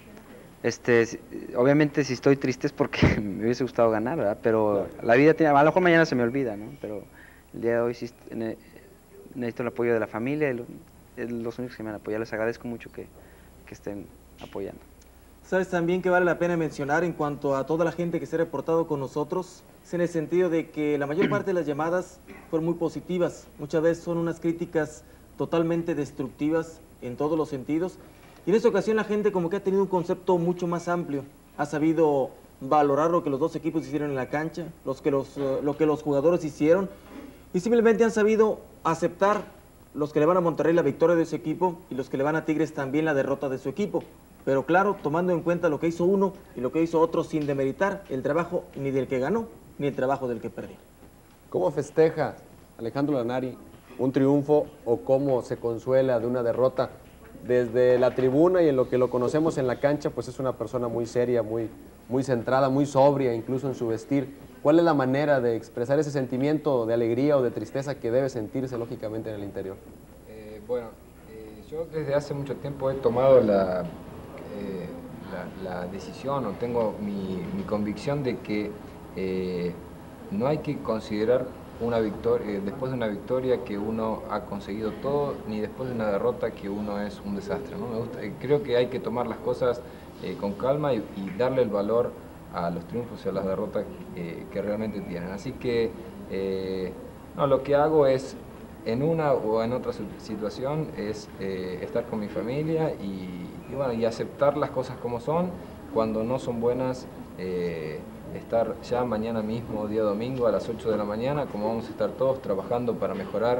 este, obviamente si estoy triste es porque me hubiese gustado ganar, ¿verdad? Pero la vida tiene, a lo mejor mañana se me olvida, ¿no? Pero el día de hoy sí necesito el apoyo de la familia y lo, los únicos que me han apoyado. Les agradezco mucho que, que estén apoyando. Sabes también que vale la pena mencionar en cuanto a toda la gente que se ha reportado con nosotros, es en el sentido de que la mayor parte de las llamadas fueron muy positivas, muchas veces son unas críticas totalmente destructivas en todos los sentidos, y en esta ocasión la gente como que ha tenido un concepto mucho más amplio, ha sabido valorar lo que los dos equipos hicieron en la cancha, los que los, uh, lo que los jugadores hicieron, y simplemente han sabido aceptar los que le van a Monterrey la victoria de su equipo y los que le van a Tigres también la derrota de su equipo. Pero claro, tomando en cuenta lo que hizo uno y lo que hizo otro sin demeritar el trabajo ni del que ganó ni el trabajo del que perdió. ¿Cómo festeja Alejandro Lanari un triunfo o cómo se consuela de una derrota? Desde la tribuna y en lo que lo conocemos en la cancha, pues es una persona muy seria, muy, muy centrada, muy sobria, incluso en su vestir. ¿Cuál es la manera de expresar ese sentimiento de alegría o de tristeza que debe sentirse lógicamente en el interior? Eh, bueno, eh, yo desde hace mucho tiempo he tomado la, eh, la, la decisión o tengo mi, mi convicción de que eh, no hay que considerar una victoria, eh, después de una victoria que uno ha conseguido todo, ni después de una derrota que uno es un desastre, ¿no? Me gusta, eh, creo que hay que tomar las cosas eh, con calma y, y darle el valor a los triunfos y a las derrotas eh, que realmente tienen. Así que eh, no, lo que hago es, en una o en otra situación, es eh, estar con mi familia y, y, bueno, y aceptar las cosas como son. Cuando no son buenas, eh, estar ya mañana mismo, día domingo, a las ocho de la mañana, como vamos a estar todos trabajando para mejorar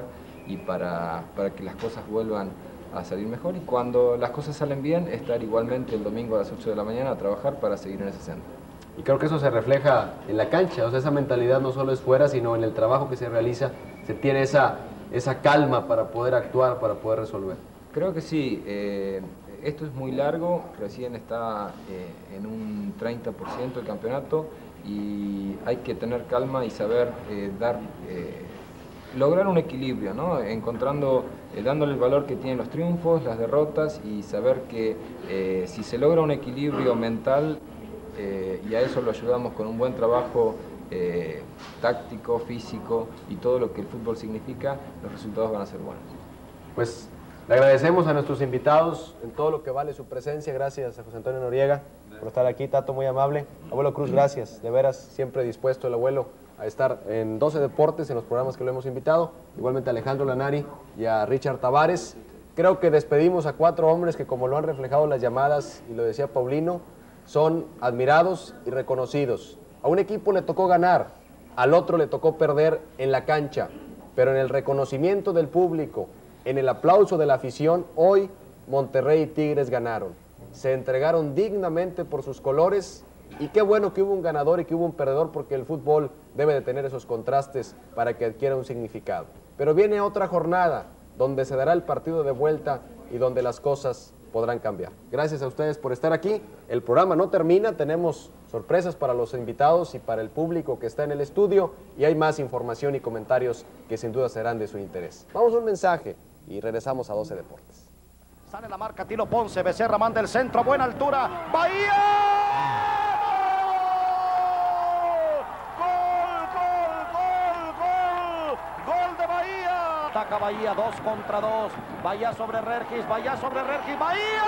y para, para que las cosas vuelvan a salir mejor, y cuando las cosas salen bien, estar igualmente el domingo a las ocho de la mañana a trabajar para seguir en ese centro. Y creo que eso se refleja en la cancha, o sea, esa mentalidad no solo es fuera, sino en el trabajo que se realiza, se tiene esa, esa calma para poder actuar, para poder resolver. Creo que sí, eh, esto es muy largo, recién está eh, en un treinta por ciento el campeonato, y hay que tener calma y saber eh, dar... Eh, lograr un equilibrio, ¿no? Encontrando, eh, dándole el valor que tienen los triunfos, las derrotas, y saber que eh, si se logra un equilibrio mental, eh, y a eso lo ayudamos con un buen trabajo eh, táctico, físico y todo lo que el fútbol significa, los resultados van a ser buenos. Pues le agradecemos a nuestros invitados en todo lo que vale su presencia. Gracias a José Antonio Noriega por estar aquí, Tato, muy amable. Abuelo Cruz, gracias, de veras, siempre dispuesto el abuelo a estar en doce Deportes, en los programas que lo hemos invitado, igualmente a Alejandro Lanari y a Richard Tavares. Creo que despedimos a cuatro hombres que, como lo han reflejado las llamadas, y lo decía Paulino, son admirados y reconocidos. A un equipo le tocó ganar, al otro le tocó perder en la cancha, pero en el reconocimiento del público, en el aplauso de la afición, hoy Monterrey y Tigres ganaron. Se entregaron dignamente por sus colores. Y qué bueno que hubo un ganador y que hubo un perdedor, porque el fútbol debe de tener esos contrastes para que adquiera un significado. Pero viene otra jornada donde se dará el partido de vuelta y donde las cosas podrán cambiar. Gracias a ustedes por estar aquí. El programa no termina, tenemos sorpresas para los invitados y para el público que está en el estudio, y hay más información y comentarios que sin duda serán de su interés. Vamos a un mensaje y regresamos a doce Deportes. Sale la marca Tilo Ponce, Becerra manda el centro a buena altura, ¡Bahía! Ataca Bahía, dos contra dos. Bahía sobre Regis, Bahía sobre Regis, Bahía.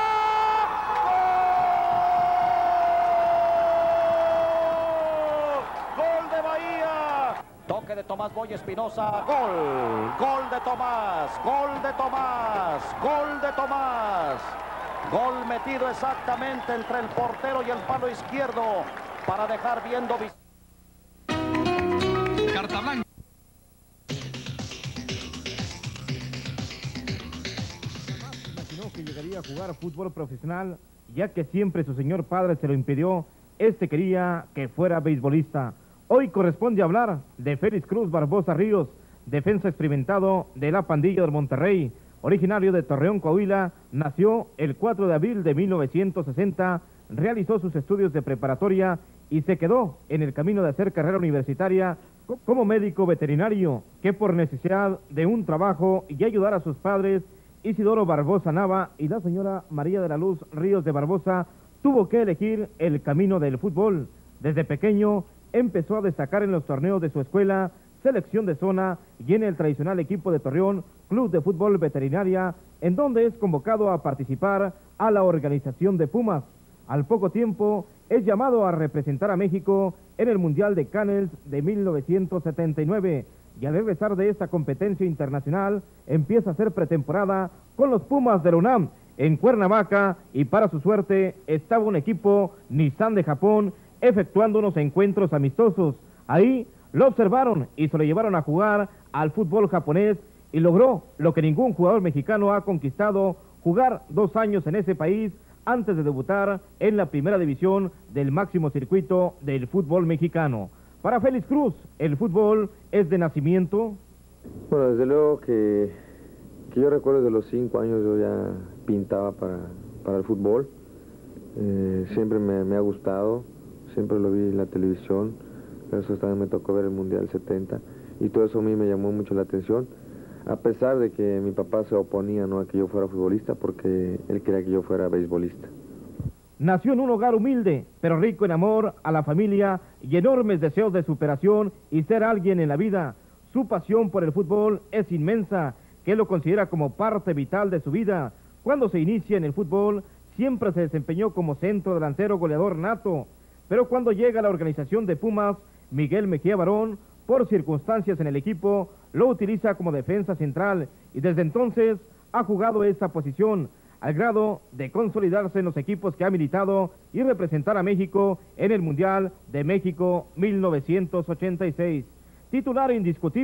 ¡Gol! ¡Gol de Bahía! Toque de Tomás Boy Espinosa, gol. Gol de Tomás, gol de Tomás, gol de Tomás. Gol metido exactamente entre el portero y el palo izquierdo para dejar viendo. Carta blanca. Que llegaría a jugar fútbol profesional, ya que siempre su señor padre se lo impidió. Este quería que fuera beisbolista. Hoy corresponde hablar de Félix Cruz Barbosa Ríos, defensa experimentado de la pandilla del Monterrey, originario de Torreón, Coahuila. Nació el cuatro de abril de mil novecientos sesenta, realizó sus estudios de preparatoria y se quedó en el camino de hacer carrera universitaria como médico veterinario, que por necesidad de un trabajo y ayudar a sus padres, Isidoro Barbosa Nava y la señora María de la Luz Ríos de Barbosa, tuvo que elegir el camino del fútbol. Desde pequeño empezó a destacar en los torneos de su escuela, selección de zona y en el tradicional equipo de Torreón, Club de Fútbol Veterinaria, en donde es convocado a participar a la organización de Pumas. Al poco tiempo es llamado a representar a México en el Mundial de Cannes de mil novecientos setenta y nueve. Y al regresar de esta competencia internacional, empieza a hacer pretemporada con los Pumas de la UNAM en Cuernavaca, y para su suerte estaba un equipo Nissan de Japón efectuando unos encuentros amistosos. Ahí lo observaron y se lo llevaron a jugar al fútbol japonés, y logró lo que ningún jugador mexicano ha conquistado, jugar dos años en ese país antes de debutar en la primera división del máximo circuito del fútbol mexicano. Para Félix Cruz, el fútbol es de nacimiento. Bueno, desde luego que, que yo recuerdo desde los cinco años yo ya pintaba para, para el fútbol. Eh, siempre me, me ha gustado, siempre lo vi en la televisión, pero eso también me tocó ver el Mundial setenta, y todo eso a mí me llamó mucho la atención, a pesar de que mi papá se oponía, ¿no?, a que yo fuera futbolista, porque él quería que yo fuera beisbolista. Nació en un hogar humilde, pero rico en amor a la familia y enormes deseos de superación y ser alguien en la vida. Su pasión por el fútbol es inmensa, que él lo considera como parte vital de su vida. Cuando se inicia en el fútbol, siempre se desempeñó como centro delantero goleador nato, pero cuando llega a la organización de Pumas, Miguel Mejía Barón, por circunstancias en el equipo, lo utiliza como defensa central y desde entonces ha jugado esa posición, al grado de consolidarse en los equipos que ha militado y representar a México en el Mundial de México mil novecientos ochenta y seis. Titular indiscutible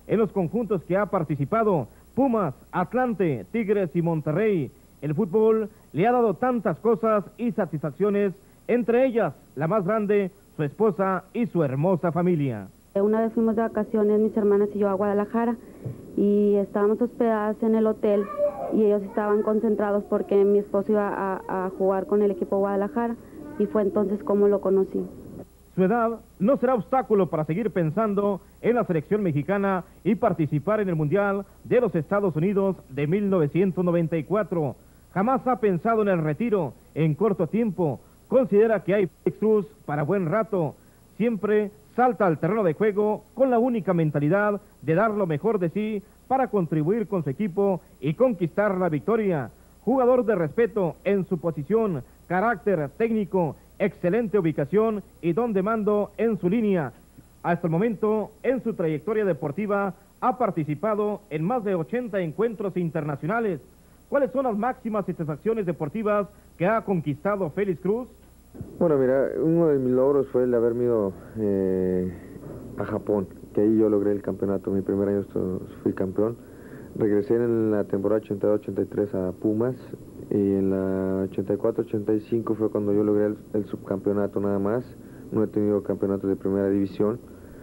en los conjuntos que ha participado, Pumas, Atlante, Tigres y Monterrey. El fútbol le ha dado tantas cosas y satisfacciones, entre ellas, la más grande, su esposa y su hermosa familia. Una vez fuimos de vacaciones, mis hermanas y yo, a Guadalajara, y estábamos hospedadas en el hotel, y ellos estaban concentrados porque mi esposo iba a, a jugar con el equipo Guadalajara, y fue entonces como lo conocí. Su edad no será obstáculo para seguir pensando en la selección mexicana y participar en el Mundial de los Estados Unidos de mil novecientos noventa y cuatro. Jamás ha pensado en el retiro en corto tiempo. Considera que hay Félix Cruz para buen rato. Siempre salta al terreno de juego con la única mentalidad de dar lo mejor de sí para contribuir con su equipo y conquistar la victoria. Jugador de respeto en su posición, carácter técnico, excelente ubicación y don de mando en su línea. Hasta el momento, en su trayectoria deportiva, ha participado en más de ochenta encuentros internacionales. ¿Cuáles son las máximas satisfacciones deportivas que ha conquistado Félix Cruz? Bueno, mira, uno de mis logros fue el haberme ido eh, a Japón, que ahí yo logré el campeonato. Mi primer año fui campeón. Regresé en la temporada ochenta y dos ochenta y tres a Pumas, y en la ochenta y cuatro ochenta y cinco fue cuando yo logré el, el subcampeonato nada más. No he tenido campeonatos de primera división.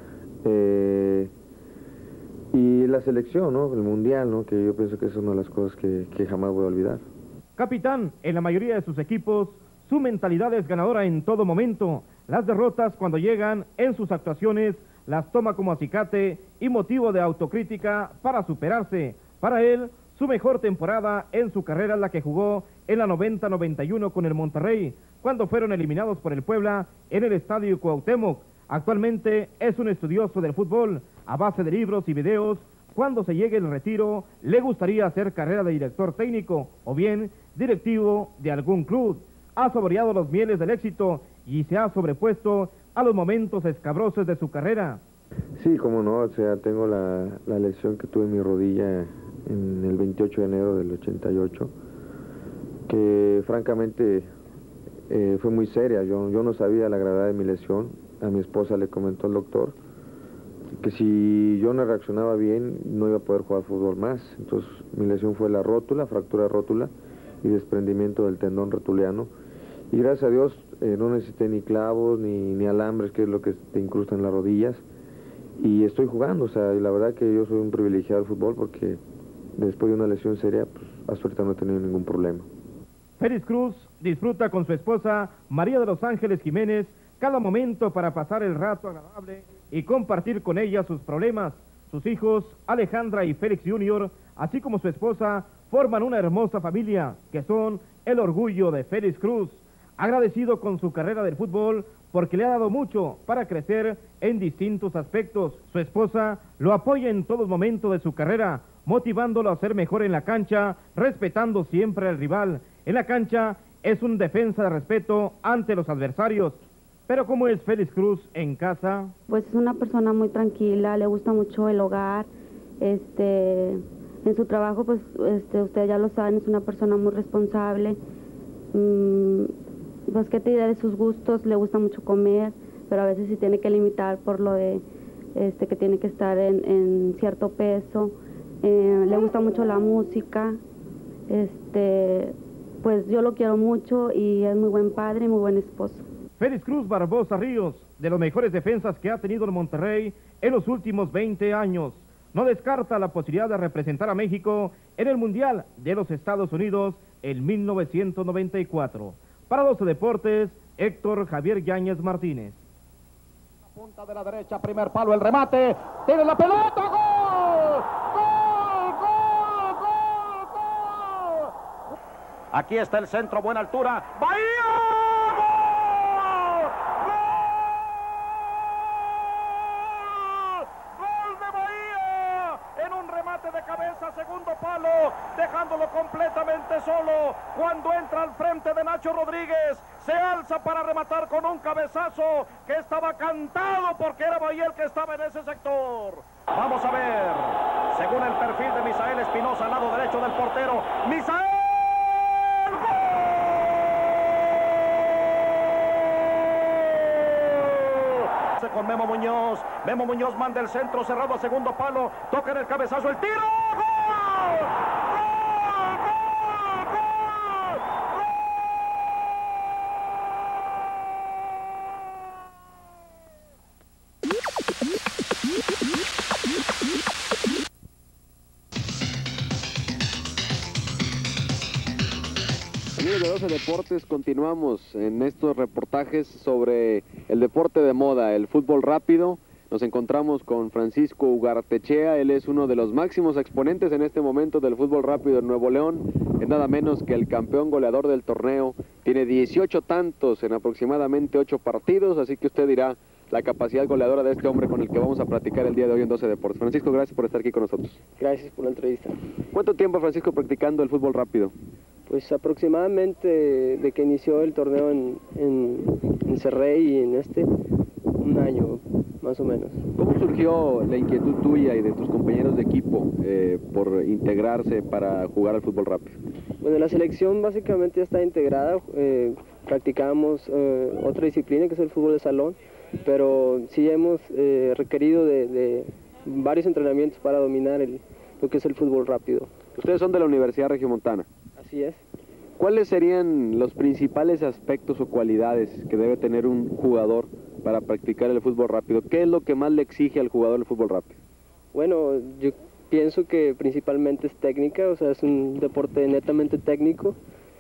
Eh, y la selección, ¿no? El mundial, ¿no? Que yo pienso que es una de las cosas que, que jamás voy a olvidar. Capitán, en la mayoría de sus equipos, su mentalidad es ganadora en todo momento. Las derrotas, cuando llegan en sus actuaciones, las toma como acicate y motivo de autocrítica para superarse. Para él, su mejor temporada en su carrera es la que jugó en la noventa noventa y uno con el Monterrey, cuando fueron eliminados por el Puebla en el Estadio Cuauhtémoc. Actualmente es un estudioso del fútbol. A base de libros y videos, cuando se llegue el retiro, le gustaría hacer carrera de director técnico o bien directivo de algún club. Ha saboreado los mieles del éxito y se ha sobrepuesto a los momentos escabrosos de su carrera. Sí, cómo no, o sea, tengo la, la lesión que tuve en mi rodilla en el veintiocho de enero del ochenta y ocho, que francamente eh, fue muy seria. Yo, yo no sabía la gravedad de mi lesión. A mi esposa le comentó el doctor que si yo no reaccionaba bien no iba a poder jugar fútbol más. Entonces mi lesión fue la rótula, fractura de rótula y desprendimiento del tendón rotuliano. Y gracias a Dios eh, no necesité ni clavos ni, ni alambres, que es lo que te incrustan en las rodillas. Y estoy jugando, o sea, y la verdad que yo soy un privilegiado del fútbol porque después de una lesión seria, pues hasta ahorita no he tenido ningún problema. Félix Cruz disfruta con su esposa María de los Ángeles Jiménez cada momento para pasar el rato agradable y compartir con ella sus problemas. Sus hijos, Alejandra y Félix junior, así como su esposa, forman una hermosa familia que son el orgullo de Félix Cruz. Agradecido con su carrera del fútbol porque le ha dado mucho para crecer en distintos aspectos. Su esposa lo apoya en todo momento de su carrera, motivándolo a ser mejor en la cancha, respetando siempre al rival. En la cancha es un defensa de respeto ante los adversarios. Pero ¿cómo es Félix Cruz en casa? Pues es una persona muy tranquila, le gusta mucho el hogar, este, en su trabajo, pues este, ustedes ya lo saben, es una persona muy responsable. Mm, pues qué te diré de sus gustos, le gusta mucho comer, pero a veces sí tiene que limitar por lo de este, que tiene que estar en, en cierto peso. Eh, le gusta mucho la música, este, pues yo lo quiero mucho y es muy buen padre y muy buen esposo. Félix Cruz Barbosa Ríos, de los mejores defensas que ha tenido el Monterrey en los últimos veinte años. No descarta la posibilidad de representar a México en el Mundial de los Estados Unidos en mil novecientos noventa y cuatro. Para doce Deportes, Héctor Javier Yáñez Martínez. Punta de la derecha, primer palo, el remate, tiene la pelota, ¡gol! ¡Gol, gol, gol, gol! Aquí está el centro, buena altura, ¡Bahía! Segundo palo, dejándolo completamente solo. Cuando entra al frente de Nacho Rodríguez, se alza para rematar con un cabezazo que estaba cantado porque era Bahía el que estaba en ese sector. Vamos a ver, según el perfil de Misael Espinosa, al lado derecho del portero, Misael. con Memo Muñoz. Memo Muñoz manda el centro cerrado a segundo palo. Toca en el cabezazo el tiro. ¡Gol! Amigos de doce Deportes, continuamos en estos reportajes sobre el deporte de moda, el fútbol rápido. Nos encontramos con Francisco Ugartechea, él es uno de los máximos exponentes en este momento del fútbol rápido en Nuevo León. Es nada menos que el campeón goleador del torneo, tiene dieciocho tantos en aproximadamente ocho partidos, así que usted dirá la capacidad goleadora de este hombre con el que vamos a platicar el día de hoy en doce Deportes. Francisco, gracias por estar aquí con nosotros. Gracias por la entrevista. ¿Cuánto tiempo, Francisco, practicando el fútbol rápido? Pues aproximadamente de que inició el torneo en, en, en Cerrey y en este, un año más o menos. ¿Cómo surgió la inquietud tuya y de tus compañeros de equipo eh, por integrarse para jugar al fútbol rápido? Bueno, la selección básicamente ya está integrada, eh, practicamos eh, otra disciplina que es el fútbol de salón, pero sí hemos eh, requerido de, de varios entrenamientos para dominar el, lo que es el fútbol rápido. Ustedes son de la Universidad Regiomontana. Así es. ¿Cuáles serían los principales aspectos o cualidades que debe tener un jugador para practicar el fútbol rápido? ¿Qué es lo que más le exige al jugador el fútbol rápido? Bueno, yo pienso que principalmente es técnica, o sea, es un deporte netamente técnico.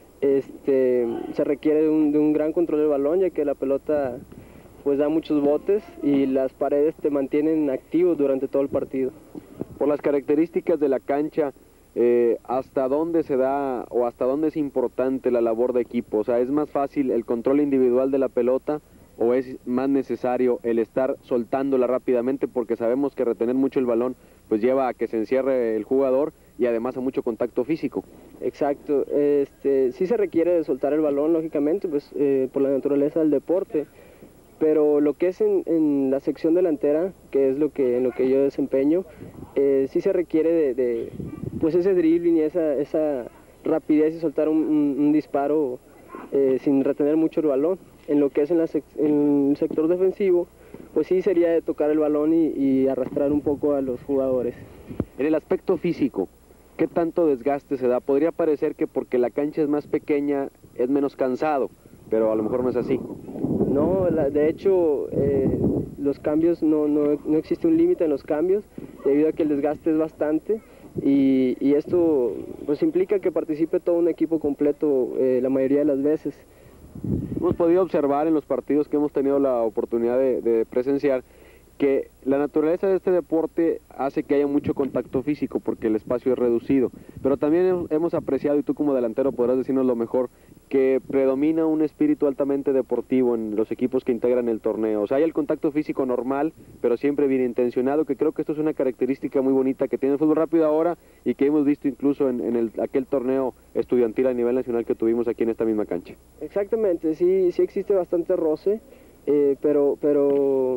Este, se requiere de un, de un gran control del balón, ya que la pelota pues da muchos botes y las paredes te mantienen activo durante todo el partido. Por las características de la cancha, Eh, ¿hasta dónde se da o hasta dónde es importante la labor de equipo? O sea, ¿es más fácil el control individual de la pelota o es más necesario el estar soltándola rápidamente? Porque sabemos que retener mucho el balón pues lleva a que se encierre el jugador y además a mucho contacto físico. Exacto, este, sí se requiere de soltar el balón, lógicamente, pues eh, por la naturaleza del deporte, pero lo que es en, en la sección delantera, que es lo que, en lo que yo desempeño, eh, sí se requiere de, de pues ese dribbling y esa, esa rapidez y soltar un, un, un disparo eh, sin retener mucho el balón. En lo que es en, la sec en el sector defensivo, pues sí sería de tocar el balón y, y arrastrar un poco a los jugadores. En el aspecto físico, ¿qué tanto desgaste se da? Podría parecer que porque la cancha es más pequeña es menos cansado, pero a lo mejor no es así. No, la, de hecho, eh, los cambios, no, no, no existe un límite en los cambios, debido a que el desgaste es bastante, y, y esto pues implica que participe todo un equipo completo eh, la mayoría de las veces. Hemos podido observar en los partidos que hemos tenido la oportunidad de, de presenciar que la naturaleza de este deporte hace que haya mucho contacto físico porque el espacio es reducido, pero también hemos apreciado, y tú como delantero podrás decirnos lo mejor, que predomina un espíritu altamente deportivo en los equipos que integran el torneo. O sea, hay el contacto físico normal, pero siempre bien intencionado, que creo que esto es una característica muy bonita que tiene el fútbol rápido ahora y que hemos visto incluso en, en el, aquel torneo estudiantil a nivel nacional que tuvimos aquí en esta misma cancha. Exactamente, sí, sí existe bastante roce, eh, pero... pero...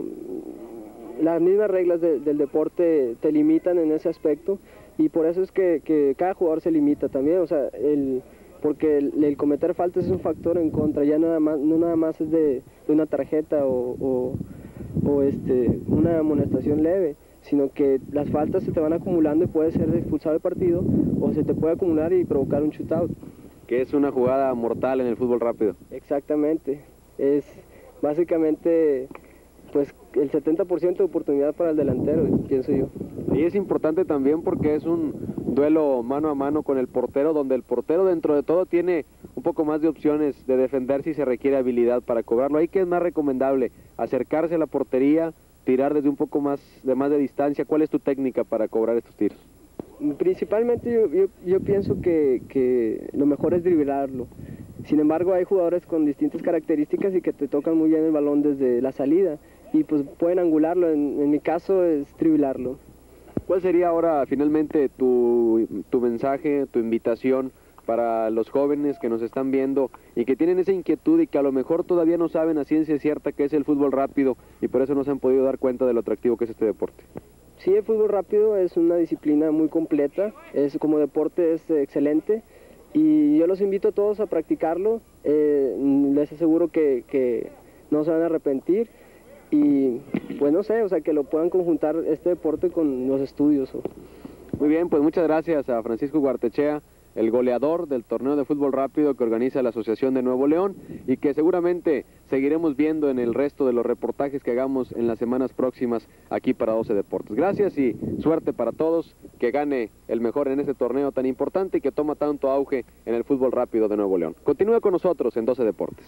las mismas reglas de, del deporte te limitan en ese aspecto y por eso es que, que cada jugador se limita también, o sea, el, porque el, el cometer faltas es un factor en contra, ya nada más, no nada más es de, de una tarjeta o, o, o este, una amonestación leve, sino que las faltas se te van acumulando y puedes ser expulsado del partido o se te puede acumular y provocar un shootout. Que es una jugada mortal en el fútbol rápido. Exactamente, es básicamente pues el setenta por ciento de oportunidad para el delantero, pienso yo. Y es importante también porque es un duelo mano a mano con el portero, donde el portero dentro de todo tiene un poco más de opciones de defender si se requiere habilidad para cobrarlo. Ahí que es más recomendable acercarse a la portería, tirar desde un poco más de más de distancia. ¿Cuál es tu técnica para cobrar estos tiros? Principalmente yo, yo, yo pienso que, que lo mejor es driblarlo. Sin embargo, hay jugadores con distintas características y que te tocan muy bien el balón desde la salida y pues pueden angularlo. En, en mi caso es driblarlo. ¿Cuál sería ahora finalmente tu, tu mensaje, tu invitación para los jóvenes que nos están viendo y que tienen esa inquietud y que a lo mejor todavía no saben a ciencia cierta qué es el fútbol rápido y por eso no se han podido dar cuenta de lo atractivo que es este deporte? Sí, el fútbol rápido es una disciplina muy completa, es, como deporte es excelente y yo los invito a todos a practicarlo, eh, les aseguro que, que no se van a arrepentir y pues no sé, o sea, que lo puedan conjuntar este deporte con los estudios. ¿O? Muy bien, pues muchas gracias a Francisco Guartechea, el goleador del torneo de fútbol rápido que organiza la Asociación de Nuevo León y que seguramente seguiremos viendo en el resto de los reportajes que hagamos en las semanas próximas aquí para doce Deportes. Gracias y suerte para todos, que gane el mejor en este torneo tan importante y que toma tanto auge en el fútbol rápido de Nuevo León. Continúe con nosotros en doce Deportes.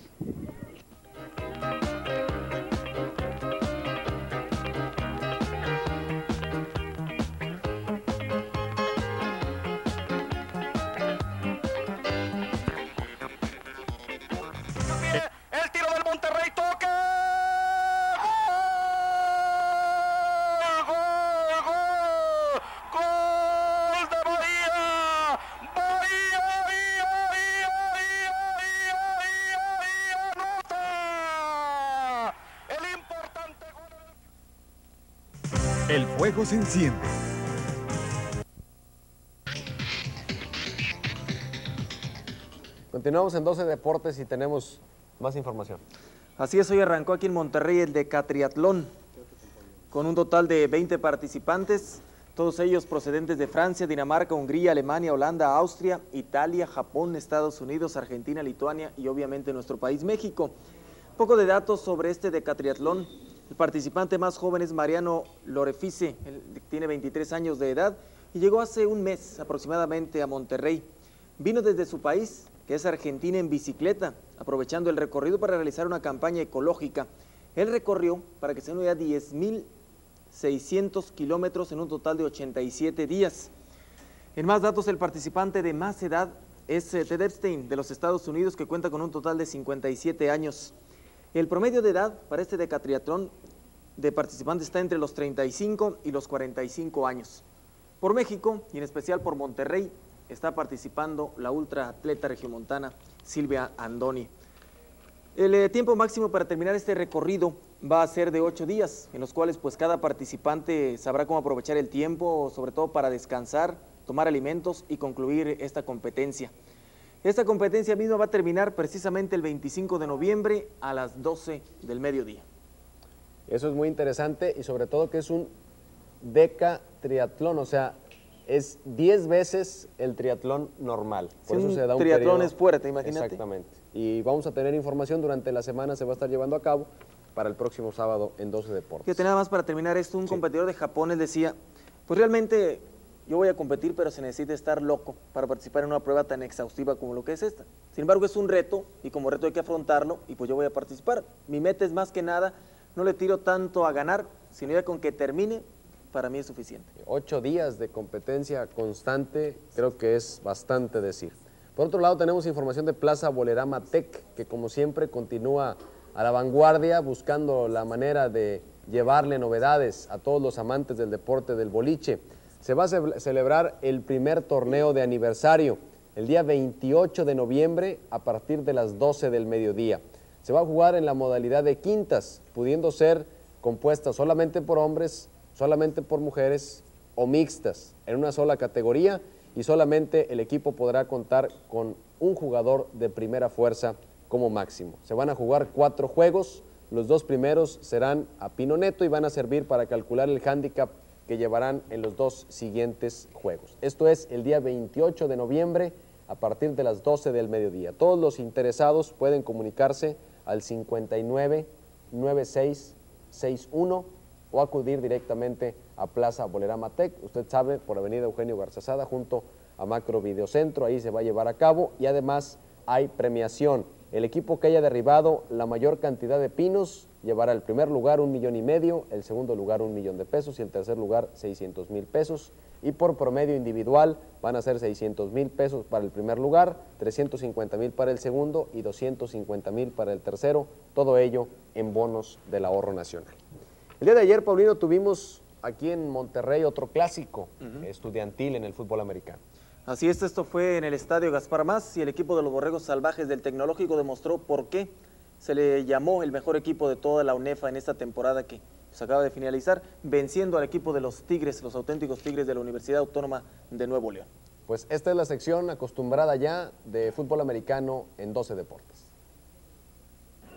El tiro del Monterrey, toque. ¡Gol! ¡Gol! ¡Gol! ¡Gol de Bahía! ¡Bahía! ¡Bahía! ¡Bahía! ¡Bahía! ¡Bahía! ¡Anota! El importante gol. El fuego se enciende. Continuamos en doce Deportes y tenemos más información. Así es, hoy arrancó aquí en Monterrey el decatriatlón, con un total de veinte participantes, todos ellos procedentes de Francia, Dinamarca, Hungría, Alemania, Holanda, Austria, Italia, Japón, Estados Unidos, Argentina, Lituania y obviamente nuestro país, México. Un poco de datos sobre este decatriatlón. El participante más joven es Mariano Lorefice, él tiene veintitrés años de edad y llegó hace un mes aproximadamente a Monterrey. Vino desde su país, que es Argentina, en bicicleta, aprovechando el recorrido para realizar una campaña ecológica. Él recorrió, para que se den una idea, diez mil seiscientos kilómetros en un total de ochenta y siete días. En más datos, el participante de más edad es Ted Epstein, de los Estados Unidos, que cuenta con un total de cincuenta y siete años. El promedio de edad para este decatriatlón de participantes está entre los treinta y cinco y los cuarenta y cinco años. Por México, y en especial por Monterrey, está participando la ultraatleta regiomontana Silvia Andoni. El eh, tiempo máximo para terminar este recorrido va a ser de ocho días, en los cuales pues cada participante sabrá cómo aprovechar el tiempo, sobre todo para descansar, tomar alimentos y concluir esta competencia. Esta competencia misma va a terminar precisamente el veinticinco de noviembre a las doce del mediodía. Eso es muy interesante y sobre todo que es un decatriatlón, o sea, es diez veces el triatlón normal. Por sí, eso se da un triatlón periodo... es fuerte, imagínate. Exactamente. Y vamos a tener información durante la semana, se va a estar llevando a cabo para el próximo sábado en doce Deportes. Fíjate, nada más para terminar esto, un sí. competidor de Japón, él decía, pues realmente yo voy a competir, pero se necesita estar loco para participar en una prueba tan exhaustiva como lo que es esta. Sin embargo, es un reto, y como reto hay que afrontarlo, y pues yo voy a participar. Mi meta es más que nada, no le tiro tanto a ganar, sino ya con que termine, para mí es suficiente. Ocho días de competencia constante, creo que es bastante decir. Por otro lado, tenemos información de Plaza Bolerama Tech, que como siempre continúa a la vanguardia, buscando la manera de llevarle novedades a todos los amantes del deporte del boliche. Se va a ce- celebrar el primer torneo de aniversario, el día veintiocho de noviembre, a partir de las doce del mediodía. Se va a jugar en la modalidad de quintas, pudiendo ser compuesta solamente por hombres, solamente por mujeres o mixtas, en una sola categoría, y solamente el equipo podrá contar con un jugador de primera fuerza como máximo. Se van a jugar cuatro juegos, los dos primeros serán a pino neto y van a servir para calcular el hándicap que llevarán en los dos siguientes juegos. Esto es el día veintiocho de noviembre a partir de las doce del mediodía. Todos los interesados pueden comunicarse al cincuenta y nueve, noventa y seis, sesenta y uno o acudir directamente a Plaza Bolerama Tech, usted sabe, por Avenida Eugenio Garzazada, junto a Macro Videocentro, ahí se va a llevar a cabo, y además hay premiación. El equipo que haya derribado la mayor cantidad de pinos llevará el primer lugar un millón y medio, el segundo lugar un millón de pesos y el tercer lugar seiscientos mil pesos. Y por promedio individual van a ser seiscientos mil pesos para el primer lugar, trescientos cincuenta mil para el segundo y doscientos cincuenta mil para el tercero, todo ello en bonos del ahorro nacional. El día de ayer, Paulino, tuvimos aquí en Monterrey otro clásico uh-huh. estudiantil en el fútbol americano. Así es, esto fue en el estadio Gaspar Más y el equipo de los Borregos Salvajes del Tecnológico demostró por qué se le llamó el mejor equipo de toda la UNEFA en esta temporada que se acaba de finalizar, venciendo al equipo de los Tigres, los auténticos Tigres de la Universidad Autónoma de Nuevo León. Pues esta es la sección acostumbrada ya de fútbol americano en doce Deportes.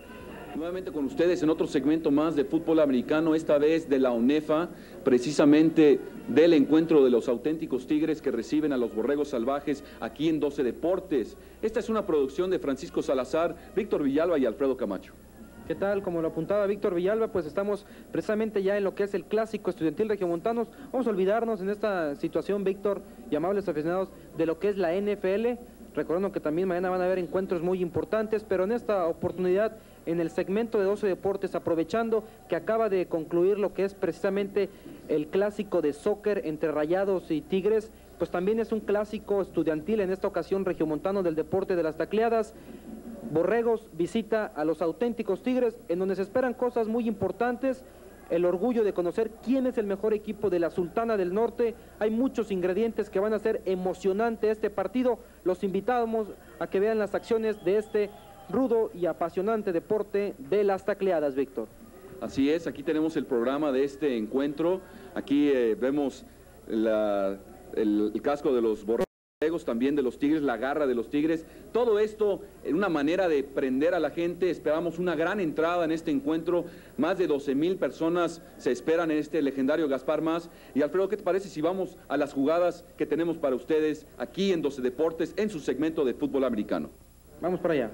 Nuevamente con ustedes en otro segmento más de fútbol americano, esta vez de la ONEFA, precisamente del encuentro de los auténticos Tigres que reciben a los Borregos Salvajes aquí en doce Deportes. Esta es una producción de Francisco Salazar, Víctor Villalba y Alfredo Camacho. ¿Qué tal? Como lo apuntaba Víctor Villalba, pues estamos precisamente ya en lo que es el clásico estudiantil regiomontanos. Vamos a olvidarnos en esta situación, Víctor y amables aficionados, de lo que es la N F L, recordando que también mañana van a haber encuentros muy importantes, pero en esta oportunidad, en el segmento de doce Deportes, aprovechando que acaba de concluir lo que es precisamente el clásico de soccer entre Rayados y Tigres, pues también es un clásico estudiantil, en esta ocasión regiomontano del deporte de las tacleadas. Borregos visita a los auténticos Tigres, en donde se esperan cosas muy importantes, el orgullo de conocer quién es el mejor equipo de la Sultana del Norte. Hay muchos ingredientes que van a hacer emocionante este partido. Los invitamos a que vean las acciones de este rudo y apasionante deporte de las tacleadas, Víctor. Así es, aquí tenemos el programa de este encuentro. Aquí eh, vemos la, el, el casco de los Borregos, también de los Tigres, la garra de los Tigres. Todo esto en una manera de prender a la gente. Esperamos una gran entrada en este encuentro. Más de doce mil personas se esperan en este legendario Gaspar Más. Y Alfredo, ¿qué te parece si vamos a las jugadas que tenemos para ustedes aquí en doce Deportes en su segmento de fútbol americano? Vamos para allá.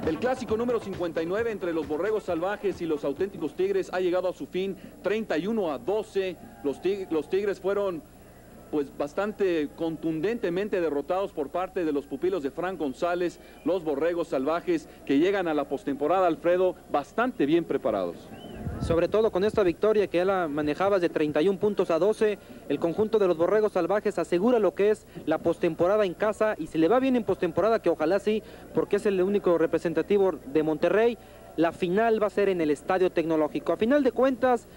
El clásico número cincuenta y nueve entre los Borregos Salvajes y los Auténticos Tigres ha llegado a su fin, treinta y uno a doce. Los tigres, los tigres fueron pues bastante contundentemente derrotados por parte de los pupilos de Fran González, los Borregos Salvajes, que llegan a la postemporada, Alfredo, bastante bien preparados. Sobre todo con esta victoria que ya la manejabas de treinta y un puntos a doce, el conjunto de los Borregos Salvajes asegura lo que es la postemporada en casa, y si le va bien en postemporada, que ojalá sí, porque es el único representativo de Monterrey, la final va a ser en el Estadio Tecnológico. A final de cuentas,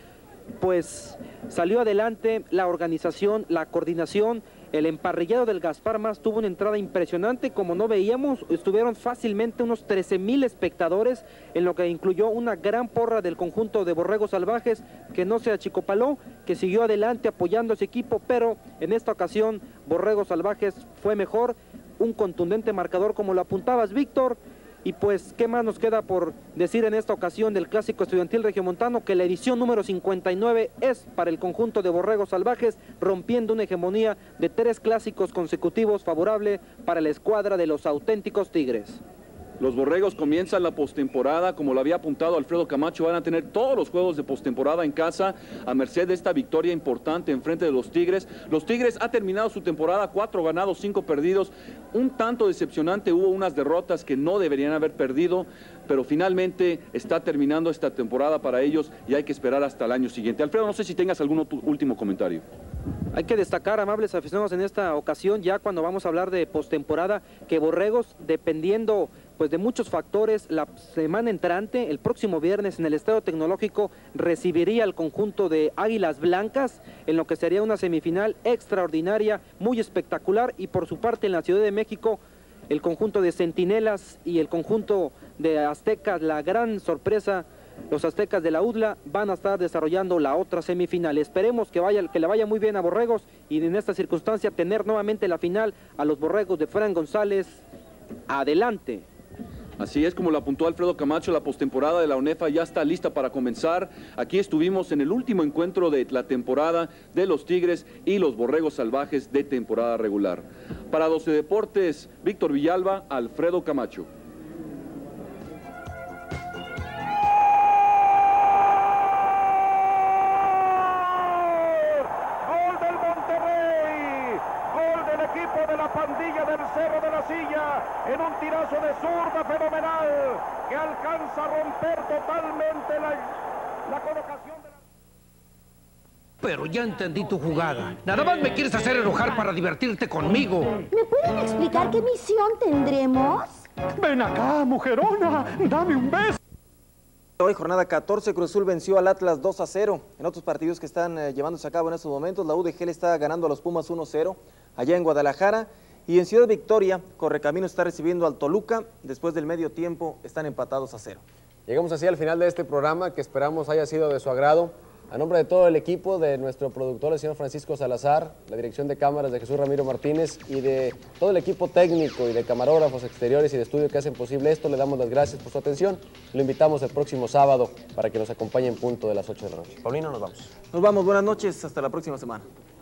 pues salió adelante la organización, la coordinación. El emparrillado del Gaspar Mas tuvo una entrada impresionante, como no veíamos, estuvieron fácilmente unos trece mil espectadores, en lo que incluyó una gran porra del conjunto de Borregos Salvajes, que no se achicopaló, que siguió adelante apoyando a ese equipo, pero en esta ocasión Borregos Salvajes fue mejor, un contundente marcador como lo apuntabas, Víctor. Y pues, ¿qué más nos queda por decir en esta ocasión del Clásico Estudiantil Regiomontano? Que la edición número cincuenta y nueve es para el conjunto de Borregos Salvajes, rompiendo una hegemonía de tres clásicos consecutivos favorable para la escuadra de los Auténticos Tigres. Los Borregos comienzan la postemporada, como lo había apuntado Alfredo Camacho, van a tener todos los juegos de postemporada en casa, a merced de esta victoria importante en frente de los Tigres. Los Tigres ha terminado su temporada, cuatro ganados, cinco perdidos, un tanto decepcionante, hubo unas derrotas que no deberían haber perdido, pero finalmente está terminando esta temporada para ellos y hay que esperar hasta el año siguiente. Alfredo, no sé si tengas algún último comentario. Hay que destacar, amables aficionados, en esta ocasión, ya cuando vamos a hablar de postemporada, que Borregos, dependiendo pues de muchos factores, la semana entrante, el próximo viernes en el Estadio Tecnológico, recibiría al conjunto de Águilas Blancas, en lo que sería una semifinal extraordinaria, muy espectacular, y por su parte en la Ciudad de México, el conjunto de Centinelas y el conjunto de Aztecas, la gran sorpresa, los Aztecas de la U D L A van a estar desarrollando la otra semifinal. Esperemos que, vaya, que le vaya muy bien a Borregos y en esta circunstancia tener nuevamente la final a los Borregos de Fran González. Adelante. Así es, como lo apuntó Alfredo Camacho, la postemporada de la ONEFA ya está lista para comenzar. Aquí estuvimos en el último encuentro de la temporada de los Tigres y los Borregos Salvajes de temporada regular. Para doce Deportes, Víctor Villalba, Alfredo Camacho. Pandilla del Cerro de la Silla en un tirazo de zurda fenomenal que alcanza a romper totalmente la, la colocación de la... Pero ya entendí tu jugada. Nada más me quieres hacer enojar para divertirte conmigo. ¿Me pueden explicar qué misión tendremos? Ven acá, mujerona, dame un beso. Hoy jornada catorce, Cruz Azul venció al Atlas dos a cero. En otros partidos que están eh, llevándose a cabo en estos momentos, la U D G le está ganando a los Pumas uno cero allá en Guadalajara. Y en Ciudad Victoria, Correcaminos está recibiendo al Toluca. Después del medio tiempo están empatados a cero. Llegamos así al final de este programa que esperamos haya sido de su agrado. A nombre de todo el equipo, de nuestro productor, el señor Francisco Salazar, la dirección de cámaras de Jesús Ramiro Martínez y de todo el equipo técnico y de camarógrafos exteriores y de estudio que hacen posible esto, le damos las gracias por su atención. Lo invitamos el próximo sábado para que nos acompañe en punto de las ocho de la noche. Paulino, nos vamos. Nos vamos, buenas noches, hasta la próxima semana.